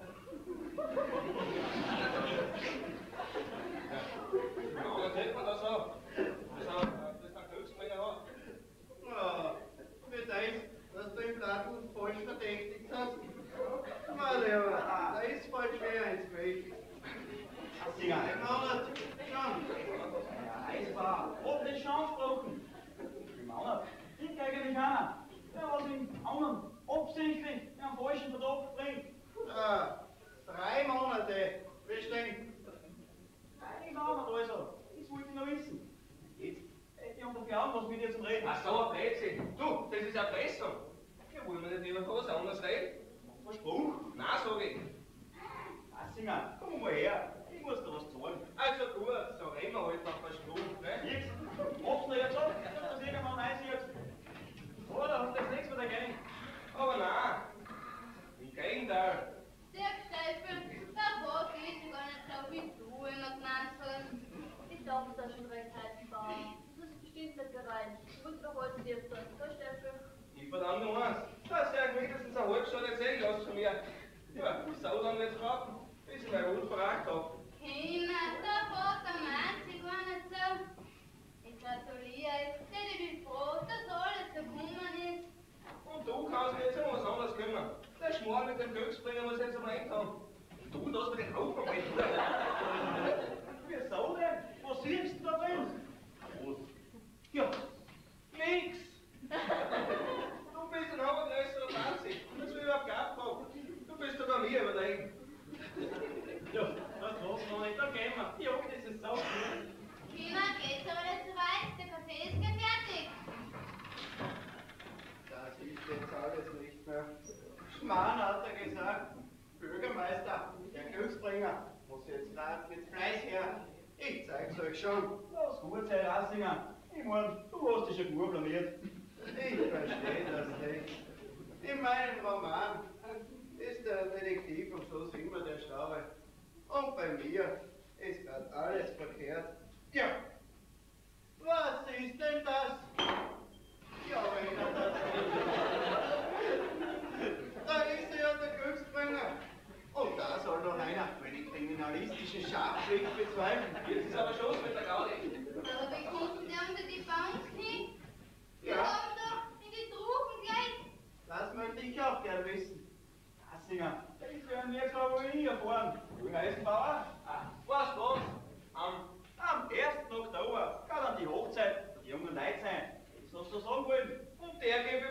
Ja, dann kennt man das auch. Das ist ein Glücksbringer auch. Ja, für das, dass du im Laden falsch verdächtigt hast. Mal lieber, da ist voll schwer ins Feld. Singer, Ein Monat, schon. ja, Eisenbauer, hab nicht schon angesprochen. Im Monat, ich eigentlich einer, der was den anderen absichtlich in einen falschen Verdacht bringt. Ah, 3 Monate. Bestimmt. Ein Monat also, das wollte ich noch wissen. Jetzt hätte ich unter vier Augen was mit dir zum Reden. Ach so, ein Blödsinn. Du, das ist Erpressung. Ja, wollen wir nicht lieber was anderes reden? Verspruch? Nein, sag ich. Assinger, komm mal her, ich muss dir was zahlen. Also gut, so reden wir halt nach Verspruch, ne? Jetzt, machst du jetzt ab, dass irgendwann einsieht. Oder hat das nichts mehr dagegen? Aber nein. Im Gegenteil. Der Steffen, davor geht sie gar nicht so wie du immer gemeint hast. Ich darf da schon recht Eisenbauer. Das ist bestimmt nicht gereicht. Ich muss doch heute dir tun. So, Steffi. Ich verdammt nur eins. Dass er mindestens eine halbe Stunde erzählen lässt von mir. Ja, die Sau dann wird's brauchen, bis ich meinen Hund verragt hab. Kinder, der Vater meint sie gar nicht so. Ich gratuliere, denn ich bin froh, dass alles so gekommen ist. Und du kannst mich jetzt um was anderes kümmern. Der Schmarrn mit dem Glücksbringer muss jetzt am Ende haben. Du, lass mir den Haufen weg. Wieso denn? Was siehst du da drin? Ja, nix. Du bist ein hammergrößerer Wahnsinn. Das will ich überhaupt gar nicht fragen. Du bist doch an mir überlegen. Ja, das lassen wir nicht, da gehen wir. Ja, das ist so gut. Kinder, geht's aber nicht so weit, der Kaffee ist gleich fertig. Das hilft jetzt alles nicht mehr. Schmarrn hat er gesagt. Bürgermeister, der Glücksbringer, muss jetzt grad mit Fleiß her. Ich zeig's euch schon. Lass gut sein, Assinger. Ich mein, du hast dich ja gut blamiert. Ich verstehe das nicht. In meinem Roman ist der Detektiv am Schluss immer der Schlaue. Und bei mir ist grad alles verkehrt. Ja. Was ist denn das? Ja, wenn er das da ist er ja der Glücksbringer. Und da soll noch einer meine kriminalistischen Scharfschrift bezweifeln. Jetzt ist aber Schluss mit der Gaudi. Aber wie kommt denn der unter die Bank hin? Wir Ja. haben doch in die Truppen gleich. Das möchte ich auch gern wissen. Assinger, ich werde jetzt aber wohl nie erfahren. Du Eisenbauer? Was, was? Am 1. Oktober, gerade an die Hochzeit, die jungen Leute sein. Das hast du sagen wollen. Und der geht